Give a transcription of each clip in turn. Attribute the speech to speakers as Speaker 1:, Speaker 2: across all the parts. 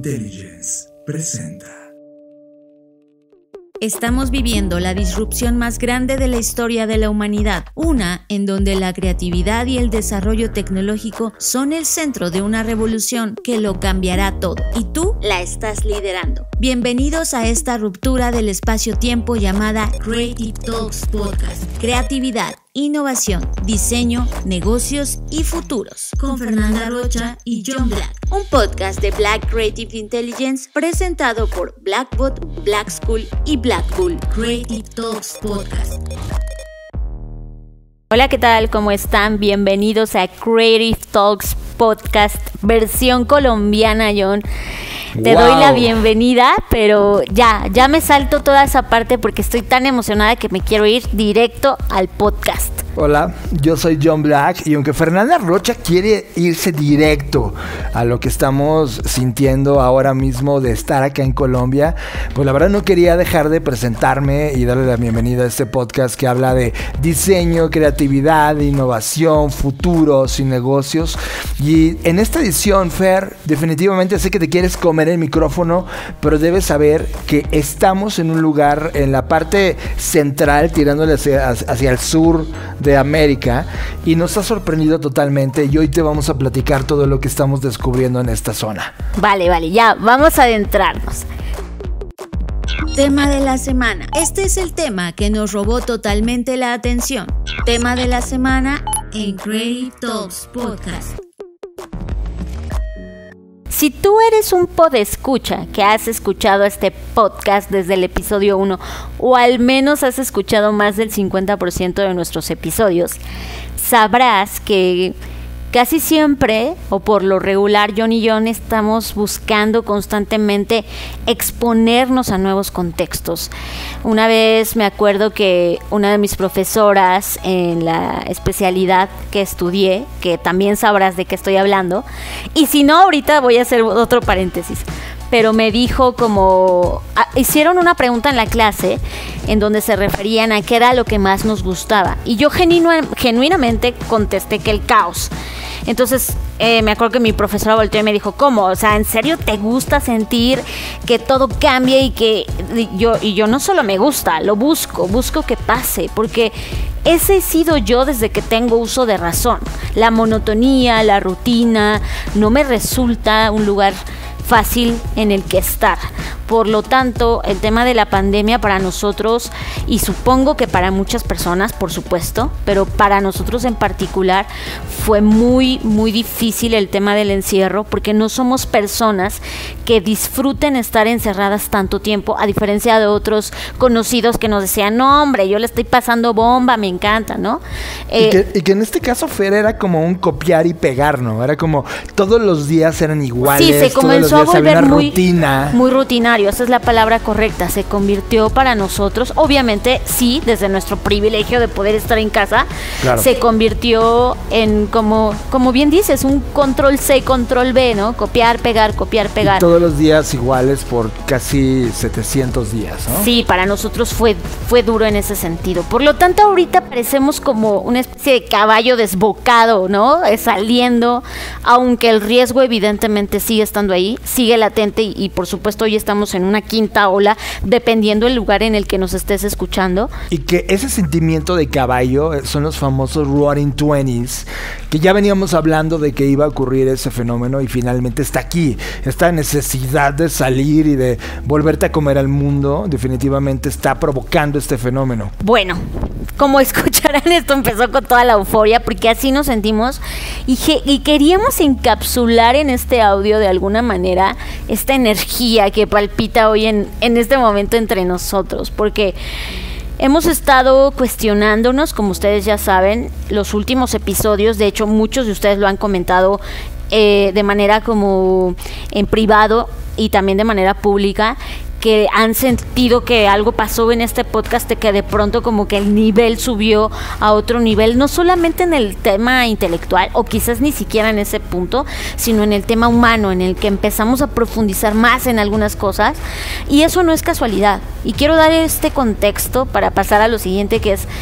Speaker 1: Intelligence presenta.
Speaker 2: Estamos viviendo la disrupción más grande de la historia de la humanidad, una en donde la creatividad y el desarrollo tecnológico son el centro de una revolución que lo cambiará todo, y tú la estás liderando. Bienvenidos a esta ruptura del espacio-tiempo llamada Creative Talks Podcast. Creatividad, innovación, diseño, negocios y futuros. Con Fernanda Rocha y John Black. Un podcast de Black Creative Intelligence presentado por Blackbot, Black School y Blackpool. Creative Talks Podcast. Hola, ¿qué tal? ¿Cómo están? Bienvenidos a Creative Talks Podcast, versión colombiana, John. Te doy la bienvenida, pero ya me salto toda esa parte porque estoy tan emocionada que me quiero ir directo al podcast.
Speaker 3: Hola, yo soy John Black y aunque Fernanda Rocha quiere irse directo a lo que estamos sintiendo ahora mismo de estar acá en Colombia, pues la verdad no quería dejar de presentarme y darle la bienvenida a este podcast que habla de diseño, creatividad, innovación, futuros y negocios. Y en esta edición, Fer, definitivamente sé que te quieres comer el micrófono, pero debes saber que estamos en un lugar en la parte central, tirándole hacia el sur de América, y nos ha sorprendido totalmente, y hoy te vamos a platicar todo lo que estamos descubriendo en esta zona.
Speaker 2: Vale, ya, vamos a adentrarnos. Tema de la semana. Este es el tema que nos robó totalmente la atención. Tema de la semana en Creative Talks Podcast. Si tú eres un podescucha que has escuchado este podcast desde el episodio 1 o al menos has escuchado más del 50% de nuestros episodios, sabrás que casi siempre, o por lo regular, John y John estamos buscando constantemente exponernos a nuevos contextos. Una vez me acuerdo que una de mis profesoras en la especialidad que estudié, que también sabrás de qué estoy hablando, y si no, ahorita voy a hacer otro paréntesis, pero me dijo hicieron una pregunta en la clase en donde se referían a qué era lo que más nos gustaba, y yo genuinamente contesté que el caos. Entonces me acuerdo que mi profesora volteó y me dijo, ¿cómo? O sea, ¿en serio te gusta sentir que todo cambie y yo no solo me gusta, lo busco que pase, porque ese he sido yo desde que tengo uso de razón. La monotonía, la rutina, no me resulta un lugar fácil en el que estar. Por lo tanto, el tema de la pandemia para nosotros, y supongo que para muchas personas, por supuesto, pero para nosotros en particular, fue muy, muy difícil el tema del encierro, porque no somos personas que disfruten estar encerradas tanto tiempo, a diferencia de otros conocidos que nos decían, no hombre, yo le estoy pasando bomba, me encanta, ¿no?
Speaker 3: Y que en este caso, Fer, era como un copiar y pegar, ¿no? Era como todos los días eran iguales.
Speaker 2: Sí, se comenzó a volver muy rutinario. Esa es la palabra correcta, se convirtió para nosotros, obviamente sí, desde nuestro privilegio de poder estar en casa, claro. Se convirtió en como bien dices, un control C, control B, ¿no? Copiar, pegar. Y
Speaker 3: todos los días iguales por casi 700 días, ¿no?
Speaker 2: Sí, para nosotros fue duro en ese sentido. Por lo tanto, ahorita parecemos como una especie de caballo desbocado, ¿no? Saliendo, aunque el riesgo evidentemente sigue estando ahí, sigue latente y por supuesto hoy estamos en una quinta ola, dependiendo el lugar en el que nos estés escuchando.
Speaker 3: Y que ese sentimiento de caballo son los famosos Roaring Twenties, que ya veníamos hablando de que iba a ocurrir ese fenómeno y finalmente está aquí. Esta necesidad de salir y de volverte a comer al mundo definitivamente está provocando este fenómeno.
Speaker 2: Bueno, como escucharán, esto empezó con toda la euforia porque así nos sentimos y queríamos encapsular en este audio de alguna manera esta energía que palpita hoy en este momento entre nosotros, porque hemos estado cuestionándonos, como ustedes ya saben, los últimos episodios. De hecho, muchos de ustedes lo han comentado de manera como en privado y también de manera pública, que han sentido que algo pasó en este podcast, de que de pronto como que el nivel subió a otro nivel, no solamente en el tema intelectual, o quizás ni siquiera en ese punto, sino en el tema humano, en el que empezamos a profundizar más en algunas cosas, y eso no es casualidad. Y quiero dar este contexto para pasar a lo siguiente, que es: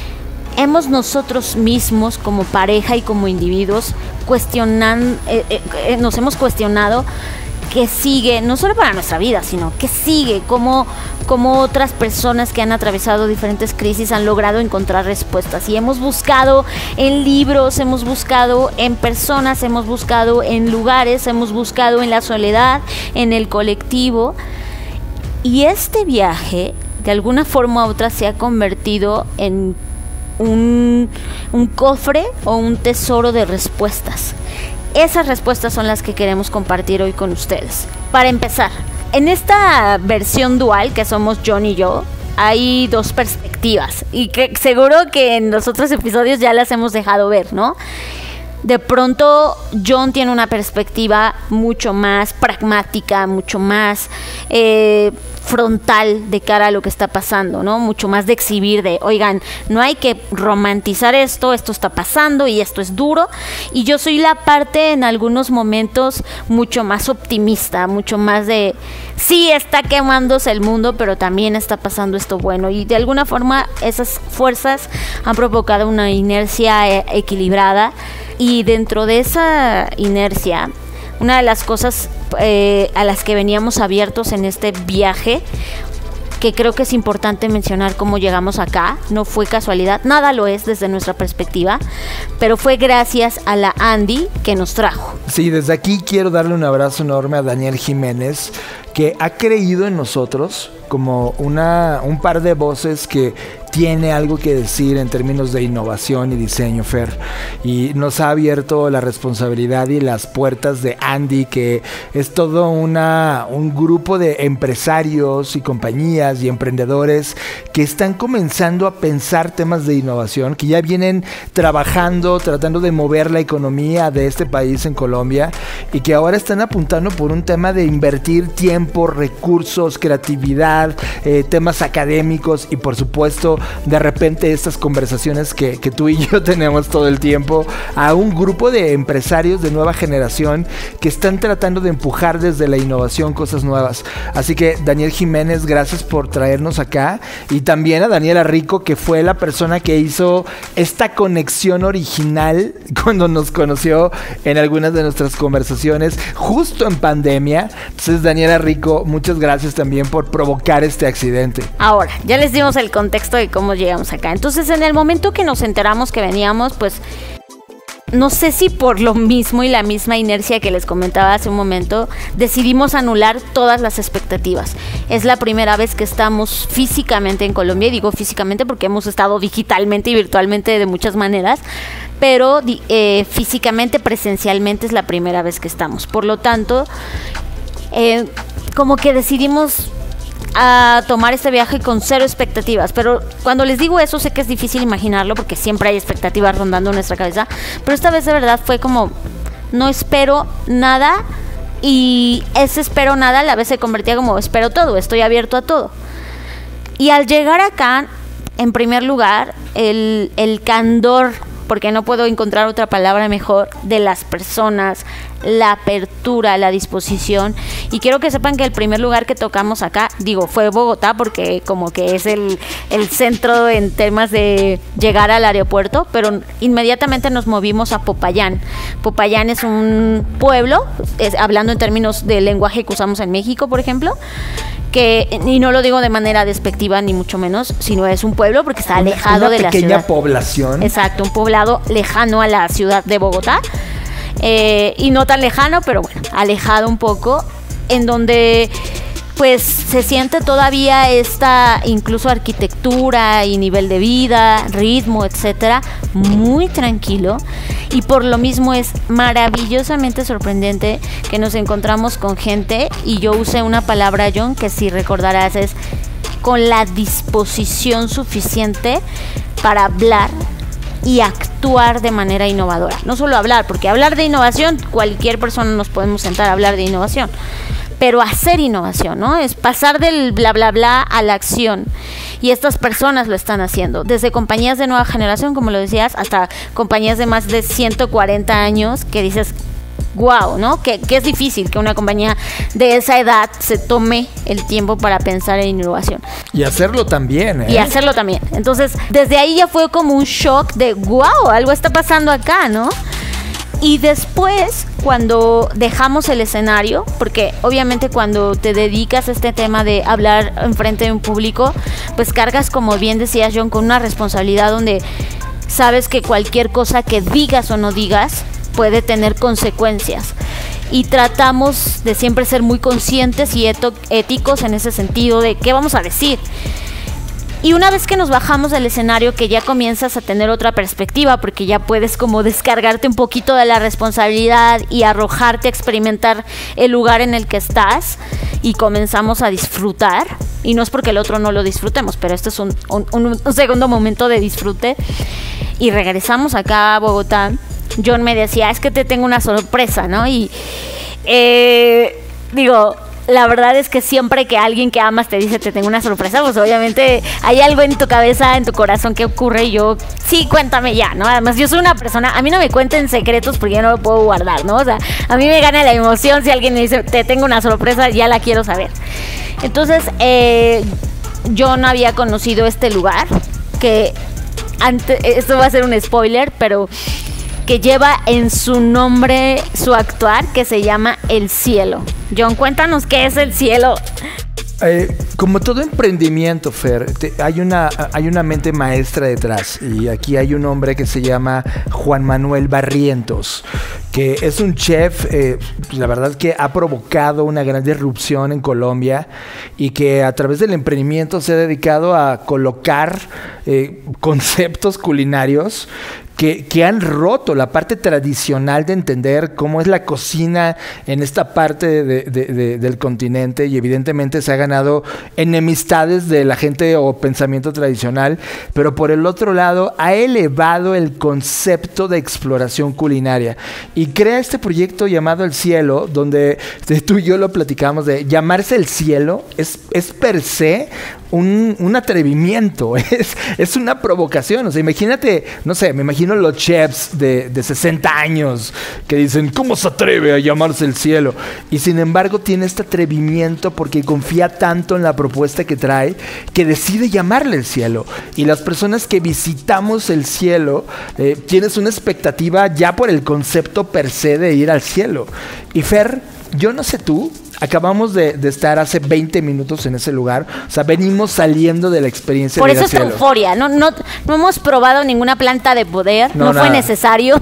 Speaker 2: hemos nosotros mismos como pareja y como individuos nos hemos cuestionado qué sigue, no solo para nuestra vida, sino qué sigue, cómo otras personas que han atravesado diferentes crisis han logrado encontrar respuestas. Y hemos buscado en libros, hemos buscado en personas, hemos buscado en lugares, hemos buscado en la soledad, en el colectivo. Y este viaje, de alguna forma u otra, se ha convertido en un cofre o un tesoro de respuestas. Esas respuestas son las que queremos compartir hoy con ustedes. Para empezar, en esta versión dual que somos John y yo, hay dos perspectivas y que seguro que en los otros episodios ya las hemos dejado ver, ¿no? De pronto John tiene una perspectiva mucho más pragmática, mucho más frontal de cara a lo que está pasando, ¿no? Mucho más de exhibir de, oigan, no hay que romantizar esto está pasando y esto es duro. Y yo soy la parte en algunos momentos mucho más optimista, mucho más de, sí, está quemándose el mundo, pero también está pasando esto bueno. Y de alguna forma esas fuerzas han provocado una inercia equilibrada. Y dentro de esa inercia, una de las cosas a las que veníamos abiertos en este viaje, que creo que es importante mencionar cómo llegamos acá, no fue casualidad, nada lo es desde nuestra perspectiva, pero fue gracias a la Andy que nos trajo.
Speaker 3: Sí, desde aquí quiero darle un abrazo enorme a Daniel Jiménez, que ha creído en nosotros como un par de voces que tiene algo que decir en términos de innovación y diseño, Fer, y nos ha abierto la responsabilidad y las puertas de Andy, que es todo un grupo de empresarios y compañías y emprendedores que están comenzando a pensar temas de innovación, que ya vienen trabajando, tratando de mover la economía de este país en Colombia, y que ahora están apuntando por un tema de invertir tiempo, recursos, creatividad, temas académicos y por supuesto de repente estas conversaciones que tú y yo tenemos todo el tiempo, a un grupo de empresarios de nueva generación que están tratando de empujar desde la innovación cosas nuevas. Así que Daniel Jiménez, gracias por traernos acá, y también a Daniela Rico, que fue la persona que hizo esta conexión original cuando nos conoció en algunas de nuestras conversaciones justo en pandemia. Entonces, Daniela Rico, muchas gracias también por provocar este accidente.
Speaker 2: Ahora, ya les dimos el contexto de cómo llegamos acá. Entonces, en el momento que nos enteramos que veníamos, pues no sé si por lo mismo y la misma inercia que les comentaba hace un momento, decidimos anular todas las expectativas. Es la primera vez que estamos físicamente en Colombia, y digo físicamente porque hemos estado digitalmente y virtualmente de muchas maneras, pero físicamente, presencialmente es la primera vez que estamos. Por lo tanto, como que decidimos a tomar este viaje con cero expectativas, pero cuando les digo eso sé que es difícil imaginarlo porque siempre hay expectativas rondando en nuestra cabeza, pero esta vez de verdad fue como no espero nada, y ese espero nada a la vez se convertía como espero todo, estoy abierto a todo. Y al llegar acá, en primer lugar, el candor, porque no puedo encontrar otra palabra mejor, de las personas, la apertura, la disposición. Y quiero que sepan que el primer lugar que tocamos acá, fue Bogotá, porque como que es el centro en temas de llegar al aeropuerto, pero inmediatamente nos movimos a Popayán. Popayán es un pueblo, hablando en términos del lenguaje que usamos en México, por ejemplo, y no lo digo de manera despectiva ni mucho menos, sino es un pueblo porque está alejado de la ciudad. Una pequeña población. Exacto, un poblado lejano a la ciudad de Bogotá, y no tan lejano, pero bueno, alejado un poco, en donde pues se siente todavía esta incluso arquitectura y nivel de vida, ritmo, etcétera, muy tranquilo, y por lo mismo es maravillosamente sorprendente que nos encontramos con gente, y yo usé una palabra, John, que si recordarás es con la disposición suficiente para hablar y actuar de manera innovadora. No solo hablar, porque hablar de innovación, cualquier persona nos podemos sentar a hablar de innovación, pero hacer innovación, ¿no? Es pasar del bla bla bla a la acción. Y estas personas lo están haciendo, desde compañías de nueva generación, como lo decías, hasta compañías de más de 140 años, que dices, wow, ¿no? Que es difícil que una compañía de esa edad se tome el tiempo para pensar en innovación.
Speaker 3: Y hacerlo también, ¿eh?
Speaker 2: Y hacerlo también. Entonces, desde ahí ya fue como un shock de, wow, algo está pasando acá, ¿no? Y después, cuando dejamos el escenario, porque obviamente cuando te dedicas a este tema de hablar enfrente de un público, pues cargas, como bien decías, John, con una responsabilidad donde sabes que cualquier cosa que digas o no digas puede tener consecuencias. Y tratamos de siempre ser muy conscientes y éticos en ese sentido de qué vamos a decir. Y una vez que nos bajamos del escenario, que ya comienzas a tener otra perspectiva, porque ya puedes como descargarte un poquito de la responsabilidad y arrojarte a experimentar el lugar en el que estás, y comenzamos a disfrutar. Y no es porque el otro no lo disfrutemos, pero este es un segundo momento de disfrute. Y regresamos acá a Bogotá. John me decía, es que te tengo una sorpresa, ¿no? Y digo, la verdad es que siempre que alguien que amas te dice te tengo una sorpresa, pues obviamente hay algo en tu cabeza, en tu corazón que ocurre, y yo, sí, cuéntame ya, ¿no? Además yo soy una persona, a mí no me cuenten secretos porque yo no lo puedo guardar, ¿no? O sea, a mí me gana la emoción si alguien me dice te tengo una sorpresa, ya la quiero saber. Entonces, yo no había conocido este lugar, que antes, esto va a ser un spoiler, pero que lleva en su nombre su actuar, que se llama El Cielo. John, cuéntanos qué es El Cielo.
Speaker 3: Como todo emprendimiento, Fer, hay una mente maestra detrás, y aquí hay un hombre que se llama Juan Manuel Barrientos, que es un chef, la verdad que ha provocado una gran disrupción en Colombia, y que a través del emprendimiento se ha dedicado a colocar conceptos culinarios que han roto la parte tradicional de entender cómo es la cocina en esta parte del continente, y evidentemente se ha ganado enemistades de la gente o pensamiento tradicional, pero por el otro lado ha elevado el concepto de exploración culinaria y crea este proyecto llamado El Cielo, donde tú y yo lo platicamos, de llamarse El Cielo es per se un atrevimiento, es una provocación. O sea, imagínate, no sé, me imagino los chefs de 60 años que dicen, ¿cómo se atreve a llamarse El Cielo? Y sin embargo tiene este atrevimiento porque confía tanto en la propuesta que trae, que decide llamarle El Cielo. Y las personas que visitamos El Cielo, tienes una expectativa ya por el concepto per se de ir al cielo. Y Fer, yo no sé tú, acabamos de estar hace 20 minutos en ese lugar. O sea, venimos saliendo de la experiencia
Speaker 2: por
Speaker 3: de ir al
Speaker 2: cielo. Por eso es euforia. No hemos probado ninguna planta de poder. No fue necesario.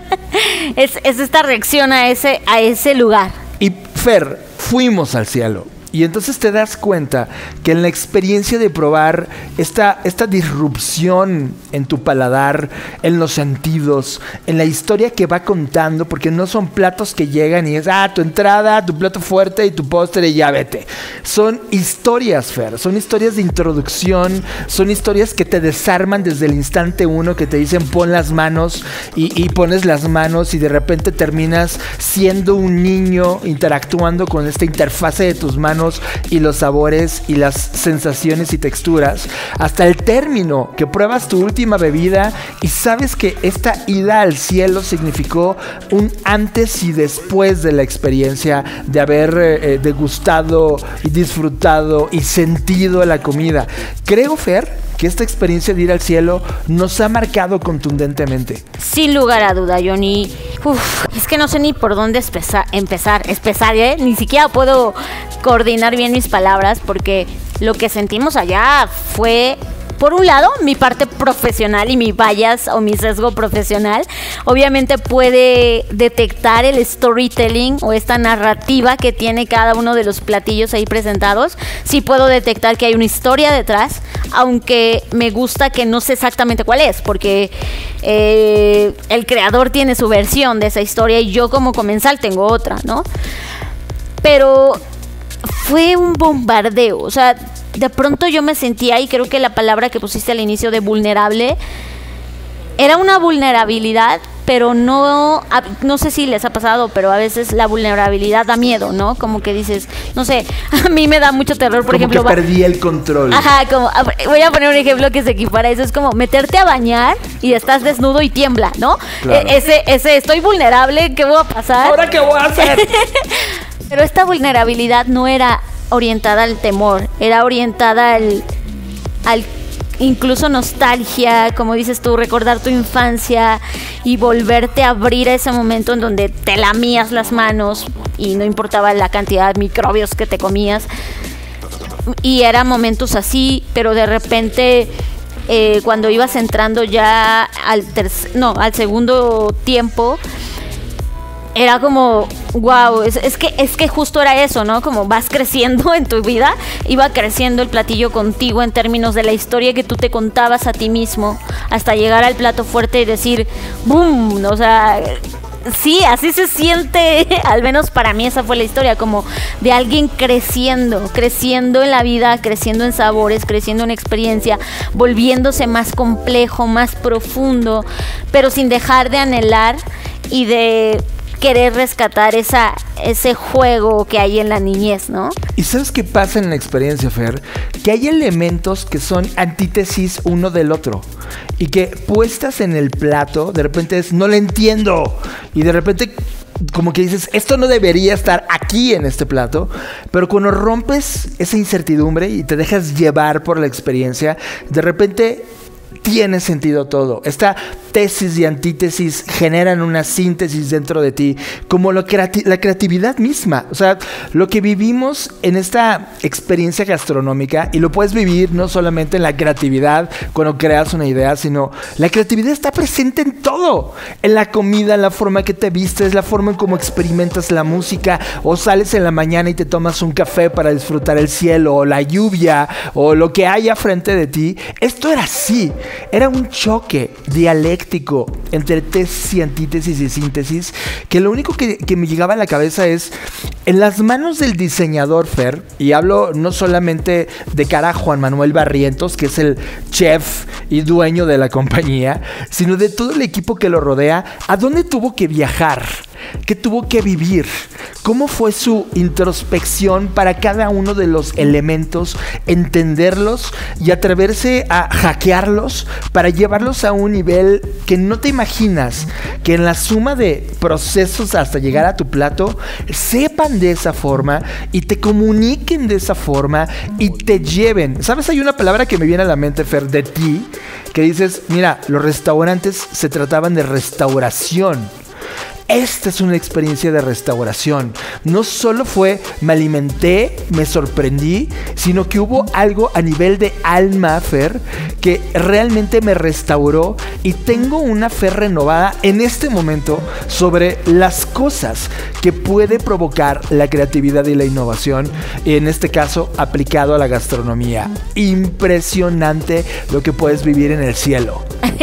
Speaker 2: es esta reacción a ese lugar.
Speaker 3: Y Fer, fuimos al cielo. Y entonces te das cuenta que en la experiencia de probar esta disrupción en tu paladar, en los sentidos, en la historia que va contando, porque no son platos que llegan y es, tu entrada, tu plato fuerte y tu postre y ya vete. Son historias, Fer, son historias de introducción, son historias que te desarman desde el instante uno, que te dicen pon las manos y pones las manos y de repente terminas siendo un niño interactuando con esta interfase de tus manos y los sabores y las sensaciones y texturas, hasta el término que pruebas tu última bebida y sabes que esta ida al cielo significó un antes y después de la experiencia de haber degustado y disfrutado y sentido la comida. Creo, Fer, que esta experiencia de ir al cielo nos ha marcado contundentemente.
Speaker 2: Sin lugar a duda, Johnny. Es que no sé ni por dónde empezar, ni siquiera puedo coordinar bien mis palabras, porque lo que sentimos allá fue, por un lado, mi parte profesional y mi bias o mi sesgo profesional. Obviamente puede detectar el storytelling o esta narrativa que tiene cada uno de los platillos ahí presentados. Sí puedo detectar que hay una historia detrás, aunque me gusta que no sé exactamente cuál es, porque el creador tiene su versión de esa historia y yo como comensal tengo otra, ¿no? Pero fue un bombardeo, o sea, de pronto yo me sentía, y creo que la palabra que pusiste al inicio de vulnerable, era una vulnerabilidad, pero no sé si les ha pasado, pero a veces la vulnerabilidad da miedo, ¿no? Como que dices, no sé, a mí me da mucho terror, por ejemplo.
Speaker 3: Como que perdí el control.
Speaker 2: Ajá, voy a poner un ejemplo que se equipara a eso, es como meterte a bañar y estás desnudo y tiembla, ¿no? Claro. Ese estoy vulnerable, ¿qué va a pasar?
Speaker 3: ¿Ahora qué voy a hacer?
Speaker 2: Pero esta vulnerabilidad no era orientada al temor, era orientada al incluso nostalgia, como dices tú, recordar tu infancia y volverte a abrir a ese momento en donde te lamías las manos y no importaba la cantidad de microbios que te comías. Y eran momentos así, pero de repente cuando ibas entrando ya al segundo tiempo, era como, wow, es que justo era eso, ¿no? Como vas creciendo en tu vida, iba creciendo el platillo contigo en términos de la historia que tú te contabas a ti mismo, hasta llegar al plato fuerte y decir, ¡boom! O sea, sí, así se siente, al menos para mí esa fue la historia, como de alguien creciendo en la vida, creciendo en sabores, creciendo en experiencia, volviéndose más complejo, más profundo, pero sin dejar de anhelar y de querer rescatar ese juego que hay en la niñez, ¿no?
Speaker 3: ¿Y sabes qué pasa en la experiencia, Fer? Que hay elementos que son antítesis uno del otro y que puestas en el plato, de repente no lo entiendo y de repente como que dices, esto no debería estar aquí en este plato, pero cuando rompes esa incertidumbre y te dejas llevar por la experiencia, de repente tiene sentido todo. Esta tesis y antítesis generan una síntesis dentro de ti, como la creatividad misma. O sea, lo que vivimos en esta experiencia gastronómica, y lo puedes vivir no solamente en la creatividad cuando creas una idea, sino la creatividad está presente en todo. En la comida, en la forma que te vistes, la forma en cómo experimentas la música, o sales en la mañana y te tomas un café para disfrutar el cielo, o la lluvia, o lo que haya frente de ti. Esto era así. Era un choque dialéctico entre tesis y antítesis y síntesis, que lo único que me llegaba a la cabeza es, en las manos del diseñador, Fer, y hablo no solamente de cara a Juan Manuel Barrientos, que es el chef y dueño de la compañía, sino de todo el equipo que lo rodea, ¿a dónde tuvo que viajar? ¿Qué tuvo que vivir? ¿Cómo fue su introspección para cada uno de los elementos, entenderlos y atreverse a hackearlos para llevarlos a un nivel que no te imaginas, que en la suma de procesos hasta llegar a tu plato sepan de esa forma y te comuniquen de esa forma y te lleven? ¿Sabes? Hay una palabra que me viene a la mente, Fer, de ti, que dices, mira, los restaurantes se trataban de restauración. Esta es una experiencia de restauración. No solo fue me alimenté, me sorprendí, sino que hubo algo a nivel de alma, Fer, que realmente me restauró y tengo una fe renovada en este momento sobre las cosas que puede provocar la creatividad y la innovación, y en este caso aplicado a la gastronomía. Impresionante lo que puedes vivir en el cielo.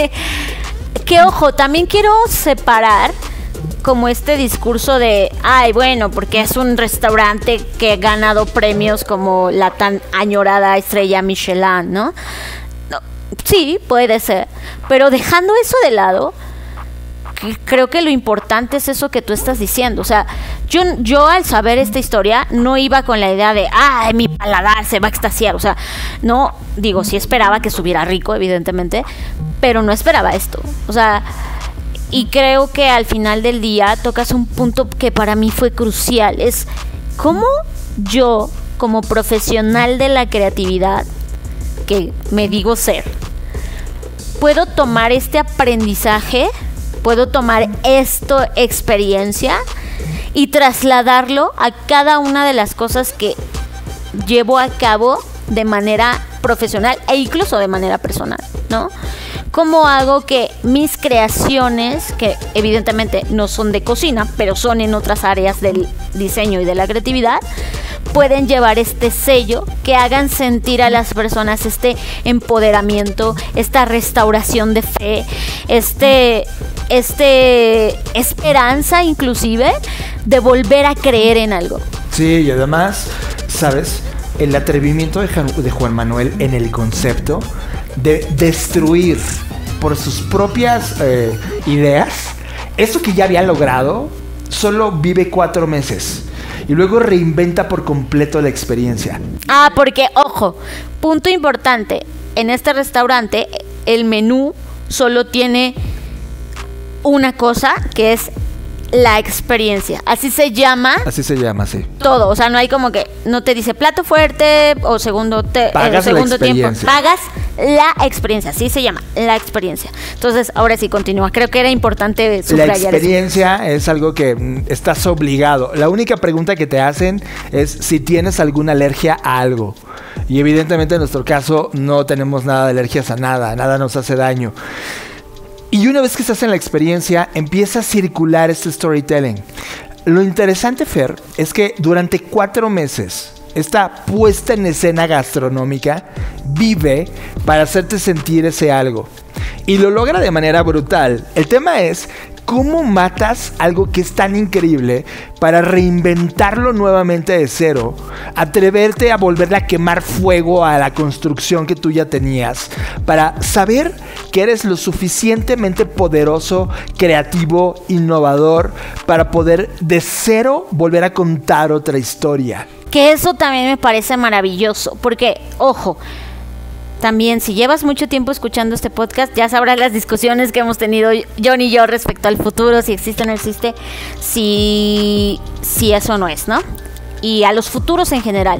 Speaker 2: Que ojo, también quiero separar como este discurso de, ay, bueno, porque es un restaurante que ha ganado premios como la tan añorada estrella Michelin, ¿no? No, sí, puede ser, pero dejando eso de lado, creo que lo importante es eso que tú estás diciendo. O sea, yo al saber esta historia no iba con la idea de, ay, mi paladar se va a extasiar. O sea, no, digo, sí esperaba que estuviera rico, evidentemente, pero no esperaba esto. O sea, y creo que al final del día tocas un punto que para mí fue crucial. Es cómo yo, como profesional de la creatividad, que me digo ser, puedo tomar este aprendizaje, puedo tomar esta experiencia y trasladarlo a cada una de las cosas que llevo a cabo de manera profesional e incluso de manera personal, ¿no? ¿Cómo hago que mis creaciones, que evidentemente no son de cocina, pero son en otras áreas del diseño y de la creatividad, pueden llevar este sello que hagan sentir a las personas este empoderamiento, esta restauración de fe, esperanza inclusive de volver a creer en algo?
Speaker 3: Sí, y además, ¿sabes? El atrevimiento de Juan Manuel en el concepto de destruir por sus propias ideas eso que ya había logrado. Solo vive 4 meses y luego reinventa por completo la experiencia.
Speaker 2: Ah, porque, ojo, punto importante, en este restaurante el menú solo tiene una cosa, que es la experiencia. Así se llama. Así se llama, sí. Todo, o sea, no hay como que, no te dice plato fuerte o segundo tiempo. Pagas la experiencia, así se llama, la experiencia. Entonces, ahora sí continúa. Creo que era importante subrayar
Speaker 3: La experiencia es algo que estás obligado. La única pregunta que te hacen es si tienes alguna alergia a algo. Y evidentemente en nuestro caso no tenemos nada de alergias a nada, nada nos hace daño. Y una vez que estás en la experiencia, empieza a circular este storytelling. Lo interesante, Fer, es que durante 4 meses esta puesta en escena gastronómica vive para hacerte sentir ese algo. Y lo logra de manera brutal. El tema es cómo matas algo que es tan increíble para reinventarlo nuevamente de cero, atreverte a volverle a quemar fuego a la construcción que tú ya tenías, para saber que eres lo suficientemente poderoso, creativo, innovador, para poder de cero volver a contar otra historia.
Speaker 2: Que eso también me parece maravilloso, porque, ojo, también si llevas mucho tiempo escuchando este podcast, ya sabrás las discusiones que hemos tenido John y yo respecto al futuro, si existe o no existe, si eso no es, ¿no? Y a los futuros en general.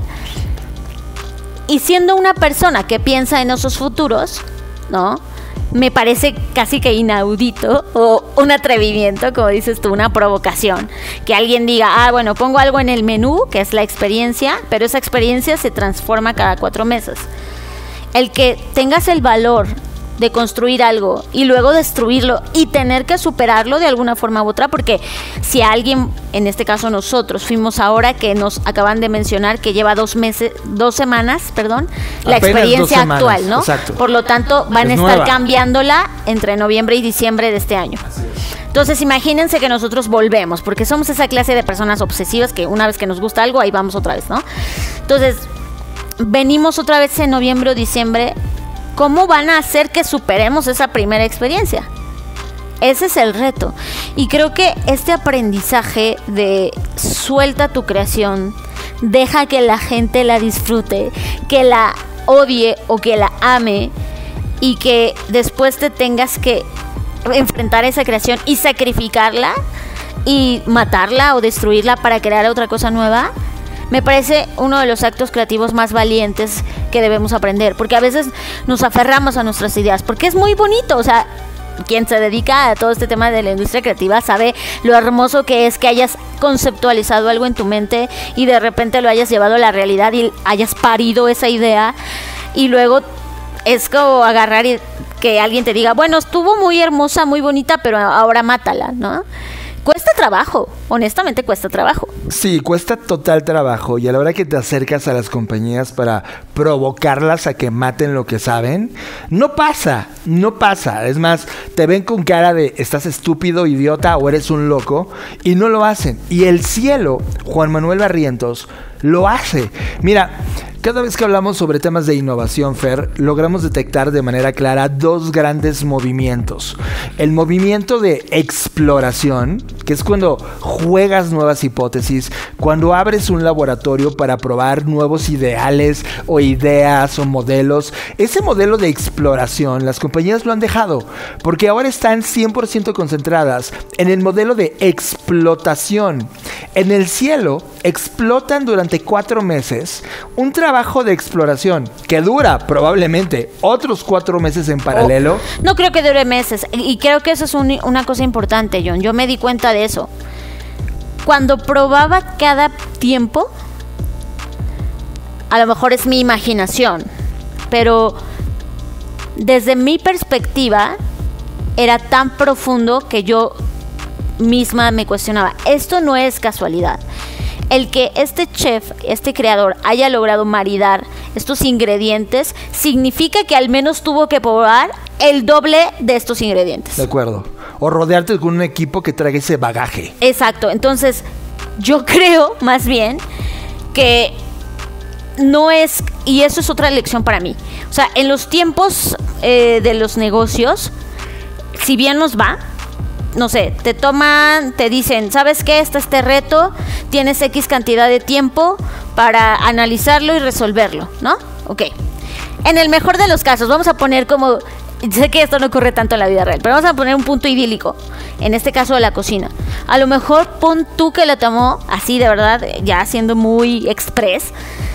Speaker 2: Y siendo una persona que piensa en esos futuros, ¿no? Me parece casi que inaudito o un atrevimiento, como dices tú, una provocación. Que alguien diga, bueno, pongo algo en el menú, que es la experiencia, pero esa experiencia se transforma cada 4 meses. El que tengas el valor de construir algo y luego destruirlo y tener que superarlo de alguna forma u otra, porque si alguien, en este caso nosotros, fuimos ahora que nos acaban de mencionar que lleva 2 semanas, la experiencia actual, ¿no?
Speaker 3: Exacto.
Speaker 2: Por lo tanto, van a estar cambiándola entre noviembre y diciembre de este año. Entonces, imagínense que nosotros volvemos, porque somos esa clase de personas obsesivas que una vez que nos gusta algo, ahí vamos otra vez, ¿no? Entonces, venimos otra vez en noviembre o diciembre. ¿Cómo van a hacer que superemos esa primera experiencia? Ese es el reto. Y creo que este aprendizaje de suelta tu creación, deja que la gente la disfrute, que la odie o que la ame, y que después te tengas que enfrentar esa creación y sacrificarla y matarla o destruirla para crear otra cosa nueva, me parece uno de los actos creativos más valientes que debemos aprender, porque a veces nos aferramos a nuestras ideas, porque es muy bonito, o sea, quien se dedica a todo este tema de la industria creativa sabe lo hermoso que es que hayas conceptualizado algo en tu mente y de repente lo hayas llevado a la realidad y hayas parido esa idea, y luego es como agarrar y que alguien te diga, bueno, estuvo muy hermosa, muy bonita, pero ahora mátala, ¿no? Cuesta trabajo, honestamente cuesta trabajo.
Speaker 3: Sí, cuesta total trabajo, y a la hora que te acercas a las compañías para provocarlas a que maten lo que saben, no pasa. Es más, te ven con cara de estás estúpido, idiota o eres un loco, y no lo hacen. Y el cielo, Juan Manuel Barrientos, lo hace. Mira, cada vez que hablamos sobre temas de innovación, Fer, logramos detectar de manera clara 2 grandes movimientos. El movimiento de exploración, que es cuando juegas nuevas hipótesis, cuando abres un laboratorio para probar nuevos ideales o ideas o modelos. Ese modelo de exploración, las compañías lo han dejado, porque ahora están 100% concentradas en el modelo de explotación. En el cielo, explotan durante 4 meses un trabajo de exploración que dura probablemente otros 4 meses en paralelo.
Speaker 2: No creo que dure meses, y creo que eso es una cosa importante, John. Yo me di cuenta de eso. Cuando probaba cada tiempo, a lo mejor es mi imaginación, pero desde mi perspectiva era tan profundo que yo misma me cuestionaba, esto no es casualidad. El que este chef, este creador, haya logrado maridar estos ingredientes significa que al menos tuvo que probar el doble de estos ingredientes.
Speaker 3: De acuerdo. O rodearte con un equipo que traiga ese bagaje.
Speaker 2: Exacto. Entonces, yo creo más bien que no es, y eso es otra lección para mí. O sea, en los tiempos de los negocios, si bien nos va, no sé, te dicen, ¿sabes qué? Está este reto, tienes X cantidad de tiempo para analizarlo y resolverlo, ¿no? Ok. En el mejor de los casos, vamos a poner como, sé que esto no ocurre tanto en la vida real, pero vamos a poner un punto idílico, en este caso de la cocina. A lo mejor pon tú que la tomó así de verdad, ya siendo muy express,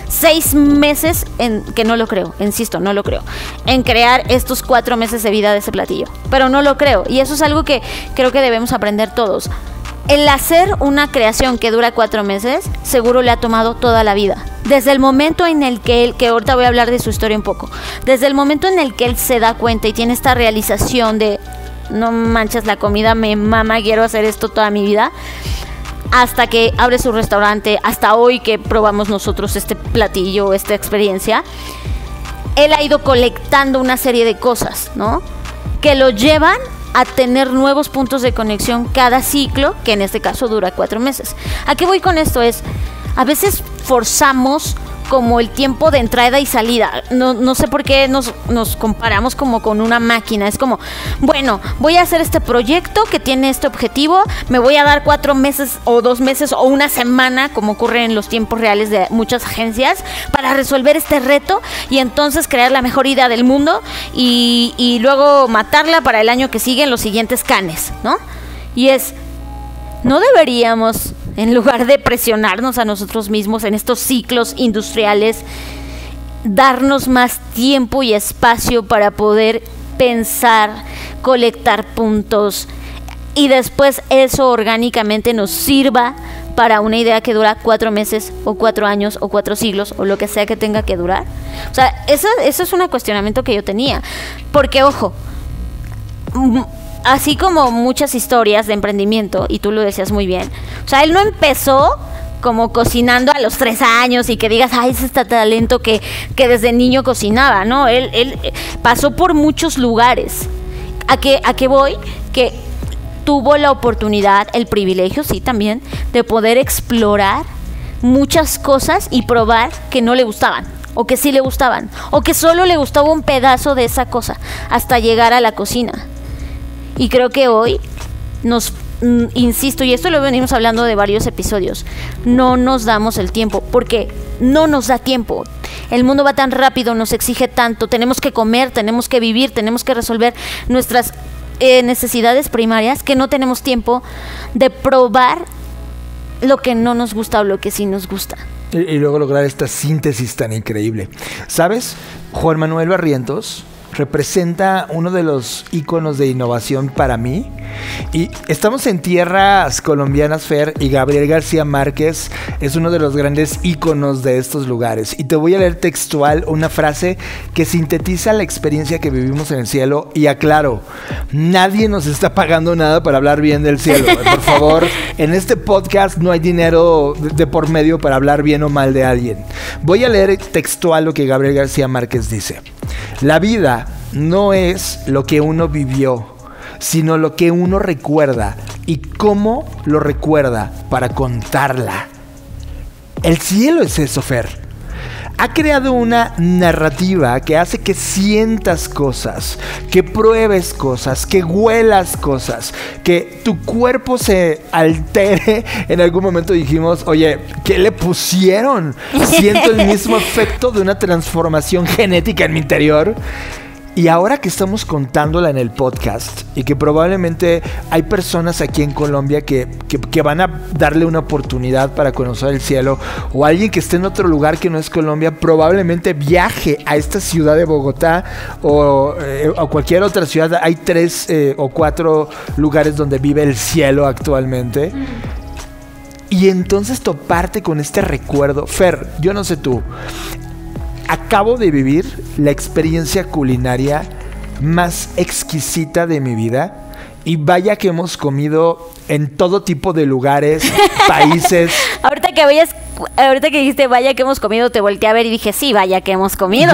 Speaker 2: 6 meses que no lo creo, insisto, no lo creo, en crear estos 4 meses de vida de ese platillo. Pero no lo creo. Y eso es algo que creo que debemos aprender todos. El hacer una creación que dura 4 meses, seguro le ha tomado toda la vida. Desde el momento en el que él, que ahorita voy a hablar de su historia un poco, desde el momento en el que él se da cuenta y tiene esta realización de, no manches, la comida me mama, quiero hacer esto toda mi vida, hasta que abre su restaurante, hasta hoy que probamos nosotros este platillo, esta experiencia, él ha ido colectando una serie de cosas, ¿no? Que lo llevan a tener nuevos puntos de conexión cada ciclo, que en este caso dura 4 meses. ¿A qué voy con esto? A veces forzamos como el tiempo de entrada y salida. No sé por qué nos comparamos como con una máquina. Es como, bueno, voy a hacer este proyecto que tiene este objetivo, me voy a dar 4 meses o 2 meses o una semana, como ocurre en los tiempos reales de muchas agencias, para resolver este reto y entonces crear la mejor idea del mundo y luego matarla para el año que sigue en los siguientes canes, ¿no? Y no deberíamos, en lugar de presionarnos a nosotros mismos en estos ciclos industriales, darnos más tiempo y espacio para poder pensar, colectar puntos y después eso orgánicamente nos sirva para una idea que dura 4 meses o 4 años o 4 siglos o lo que sea que tenga que durar. O sea, eso es un cuestionamiento que yo tenía. Porque, ojo, así como muchas historias de emprendimiento, y tú lo decías muy bien, o sea, él no empezó como cocinando a los 3 años y que digas, ay, es este talento que desde niño cocinaba, ¿no? Él pasó por muchos lugares. ¿A qué voy? Que tuvo la oportunidad, el privilegio, sí, también, de poder explorar muchas cosas y probar que no le gustaban, o que sí le gustaban, o que solo le gustaba un pedazo de esa cosa, hasta llegar a la cocina. Y creo que hoy insisto, y esto lo venimos hablando de varios episodios, no nos damos el tiempo, porque no nos da tiempo. El mundo va tan rápido, nos exige tanto, tenemos que comer, tenemos que vivir, tenemos que resolver nuestras necesidades primarias, que no tenemos tiempo de probar lo que no nos gusta o lo que sí nos gusta.
Speaker 3: Y luego lograr esta síntesis tan increíble. ¿Sabes? Juan Manuel Barrientos representa uno de los íconos de innovación para mí. Y estamos en tierras colombianas, Fer, y Gabriel García Márquez es uno de los grandes íconos de estos lugares. Y te voy a leer textual una frase que sintetiza la experiencia que vivimos en el cielo. Y aclaro, nadie nos está pagando nada para hablar bien del cielo. Por favor, en este podcast no hay dinero de por medio para hablar bien o mal de alguien. Voy a leer textual lo que Gabriel García Márquez dice. La vida no es lo que uno vivió, sino lo que uno recuerda y cómo lo recuerda para contarla. El cielo es eso, Fer. Ha creado una narrativa que hace que sientas cosas, que pruebes cosas, que huelas cosas, que tu cuerpo se altere. En algún momento dijimos, oye, ¿qué le pusieron? Siento el mismo efecto de una transformación genética en mi interior. Y ahora que estamos contándola en el podcast y que probablemente hay personas aquí en Colombia que van a darle una oportunidad para conocer el cielo, o alguien que esté en otro lugar que no es Colombia, probablemente viaje a esta ciudad de Bogotá o cualquier otra ciudad. Hay 3 o 4 lugares donde vive el cielo actualmente. Y entonces toparte con este recuerdo. Fer, yo no sé tú, acabo de vivir la experiencia culinaria más exquisita de mi vida. Y vaya que hemos comido en todo tipo de lugares, países.
Speaker 2: Ahorita que dijiste vaya que hemos comido, te volteé a ver y dije, sí, vaya que hemos comido.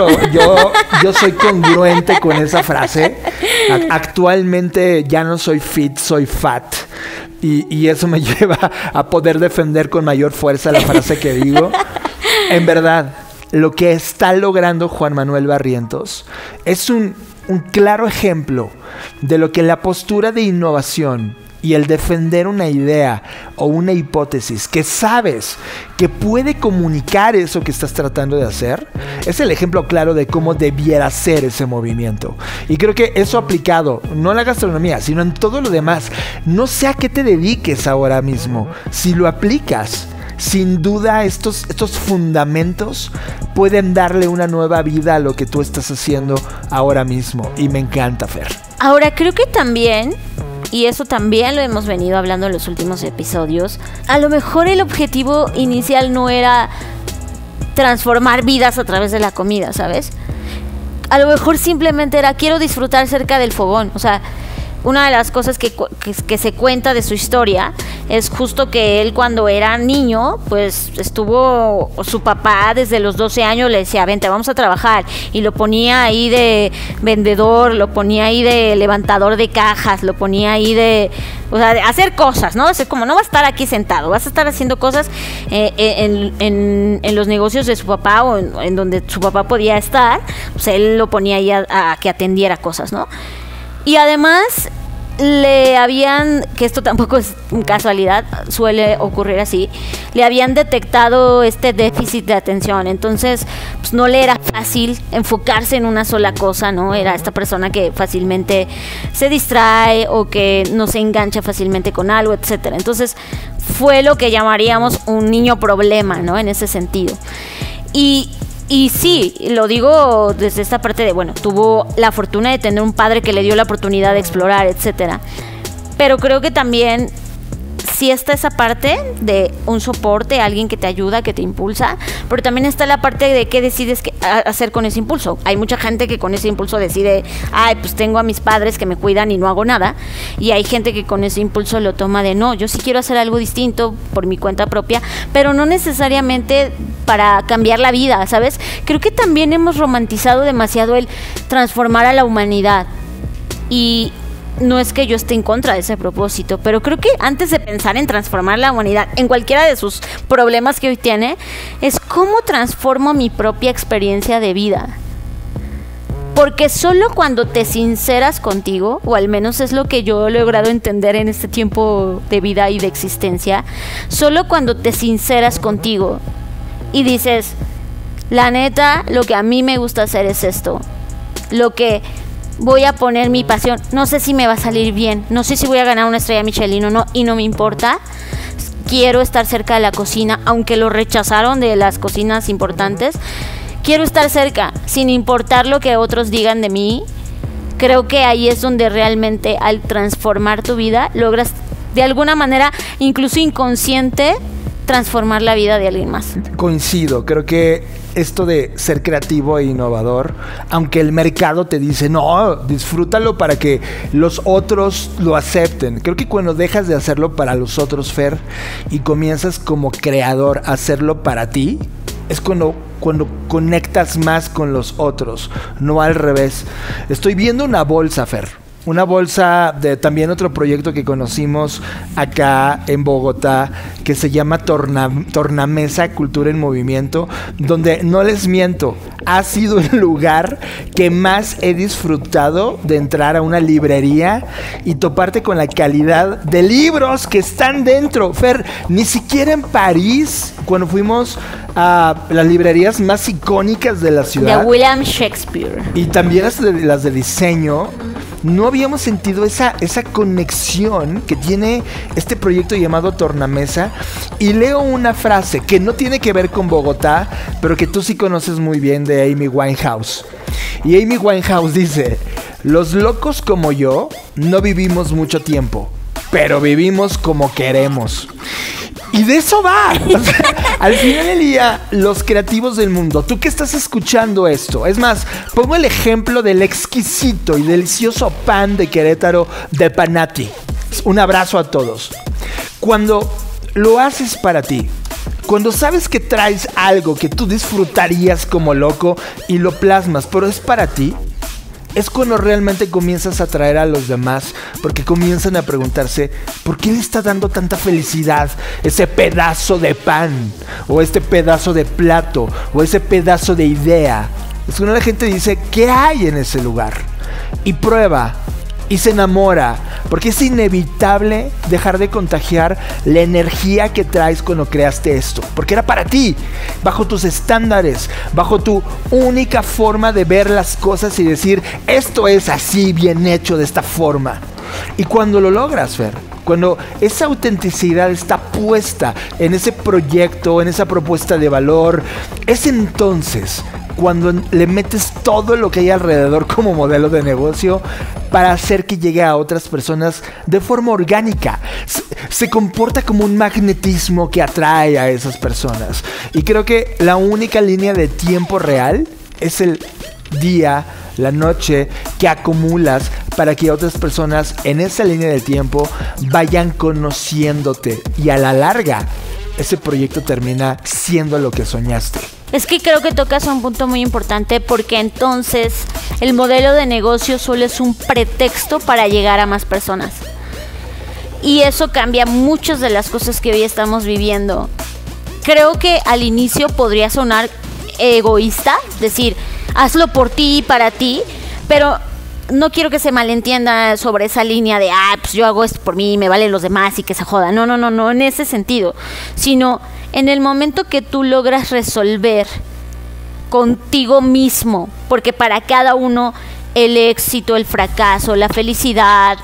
Speaker 3: Yo soy congruente con esa frase. Actualmente ya no soy fit, soy fat. Y eso me lleva a poder defender con mayor fuerza la frase que digo. En verdad, lo que está logrando Juan Manuel Barrientos es un claro ejemplo de lo que la postura de innovación y el defender una idea o una hipótesis que sabes que puede comunicar eso que estás tratando de hacer, es el ejemplo claro de cómo debiera ser ese movimiento. Y creo que eso aplicado, no en la gastronomía, sino en todo lo demás. No sé a qué te dediques ahora mismo, si lo aplicas, sin duda estos fundamentos pueden darle una nueva vida a lo que tú estás haciendo ahora mismo. Y me encanta, Fer.
Speaker 2: Ahora, creo que también, y eso también lo hemos venido hablando en los últimos episodios, a lo mejor el objetivo inicial no era transformar vidas a través de la comida, ¿sabes? A lo mejor simplemente era, quiero disfrutar cerca del fogón. O sea, una de las cosas que se cuenta de su historia es justo que él, cuando era niño, pues estuvo, su papá desde los 12 años le decía, vente, vamos a trabajar, y lo ponía ahí de vendedor, lo ponía ahí de levantador de cajas, lo ponía ahí de, o sea, de hacer cosas, ¿no? O sea, como no vas a estar aquí sentado, vas a estar haciendo cosas en los negocios de su papá, o en donde su papá podía estar. Pues él lo ponía ahí a que atendiera cosas, ¿no? Y además le habían, que esto tampoco es casualidad, suele ocurrir así, le habían detectado este déficit de atención. Entonces pues no le era fácil enfocarse en una sola cosa, ¿no? Era esta persona que fácilmente se distrae o que no se engancha fácilmente con algo, etcétera. Entonces fue lo que llamaríamos un niño problema, ¿no? En ese sentido. Y sí, lo digo desde esta parte de, bueno, tuvo la fortuna de tener un padre que le dio la oportunidad de explorar, etcétera. Pero creo que también sí está esa parte de un soporte, alguien que te ayuda, que te impulsa, pero también está la parte de qué decides hacer con ese impulso. Hay mucha gente que con ese impulso decide, ay, pues tengo a mis padres que me cuidan y no hago nada. Y hay gente que con ese impulso lo toma de, no, yo sí quiero hacer algo distinto por mi cuenta propia, pero no necesariamente para cambiar la vida, ¿sabes? Creo que también hemos romantizado demasiado el transformar a la humanidad. Y no es que yo esté en contra de ese propósito, pero creo que antes de pensar en transformar la humanidad en cualquiera de sus problemas que hoy tiene, es cómo transformo mi propia experiencia de vida. Porque solo cuando te sinceras contigo, o al menos es lo que yo he logrado entender en este tiempo de vida y de existencia, solo cuando te sinceras contigo y dices, la neta, lo que a mí me gusta hacer es esto, lo que voy a poner mi pasión, no sé si me va a salir bien, no sé si voy a ganar una estrella Michelin o no, y no me importa. Quiero estar cerca de la cocina, aunque lo rechazaron de las cocinas importantes. Quiero estar cerca, sin importar lo que otros digan de mí. Creo que ahí es donde realmente, al transformar tu vida, logras de alguna manera, incluso inconsciente, transformar la vida de alguien más.
Speaker 3: Coincido, creo que esto de ser creativo e innovador, aunque el mercado te dice, no, disfrútalo para que los otros lo acepten. Creo que cuando dejas de hacerlo para los otros, Fer, y comienzas como creador a hacerlo para ti, es cuando conectas más con los otros, no al revés. Estoy viendo una bolsa, Fer. Una bolsa de también otro proyecto que conocimos acá en Bogotá, que se llama Tornamesa Cultura en Movimiento, donde, no les miento, ha sido el lugar que más he disfrutado de entrar a una librería y toparte con la calidad de libros que están dentro. Fer, ni siquiera en París, cuando fuimos a las librerías más icónicas de la ciudad,
Speaker 2: de William Shakespeare, y
Speaker 3: también las de diseño, no habíamos sentido esa conexión que tiene este proyecto llamado Tornamesa. Y leo una frase que no tiene que ver con Bogotá, pero que tú sí conoces muy bien, de Amy Winehouse. Y Amy Winehouse dice, los locos como yo no vivimos mucho tiempo, pero vivimos como queremos. Y de eso va. O sea, al final del día, los creativos del mundo, tú que estás escuchando esto, es más, pongo el ejemplo del exquisito y delicioso pan de Querétaro de Panati. Un abrazo a todos. Cuando lo haces para ti, cuando sabes que traes algo que tú disfrutarías como loco y lo plasmas, pero es para ti, es cuando realmente comienzas a atraer a los demás, porque comienzan a preguntarse, ¿por qué le está dando tanta felicidad ese pedazo de pan, o este pedazo de plato, o ese pedazo de idea? Es cuando la gente dice, ¿qué hay en ese lugar? Y prueba, y se enamora, porque es inevitable dejar de contagiar la energía que traes cuando creaste esto, porque era para ti, bajo tus estándares, bajo tu única forma de ver las cosas y decir, esto es así, bien hecho de esta forma. Y cuando lo logras, Fer, cuando esa autenticidad está puesta en ese proyecto, en esa propuesta de valor, es entonces cuando le metes todo lo que hay alrededor como modelo de negocio para hacer que llegue a otras personas de forma orgánica. Se comporta como un magnetismo que atrae a esas personas. Y creo que la única línea de tiempo real es el día, la noche que acumulas para que otras personas en esa línea de tiempo vayan conociéndote. Y a la larga, ese proyecto termina siendo lo que soñaste.
Speaker 2: Es que creo que tocas un punto muy importante, porque entonces el modelo de negocio solo es un pretexto para llegar a más personas. Y eso cambia muchas de las cosas que hoy estamos viviendo. Creo que al inicio podría sonar egoísta, decir, hazlo por ti y para ti, pero no quiero que se malentienda sobre esa línea de, pues yo hago esto por mí, me valen los demás y que se jodan. No, en ese sentido, sino en el momento que tú logras resolver contigo mismo, porque para cada uno el éxito, el fracaso, la felicidad,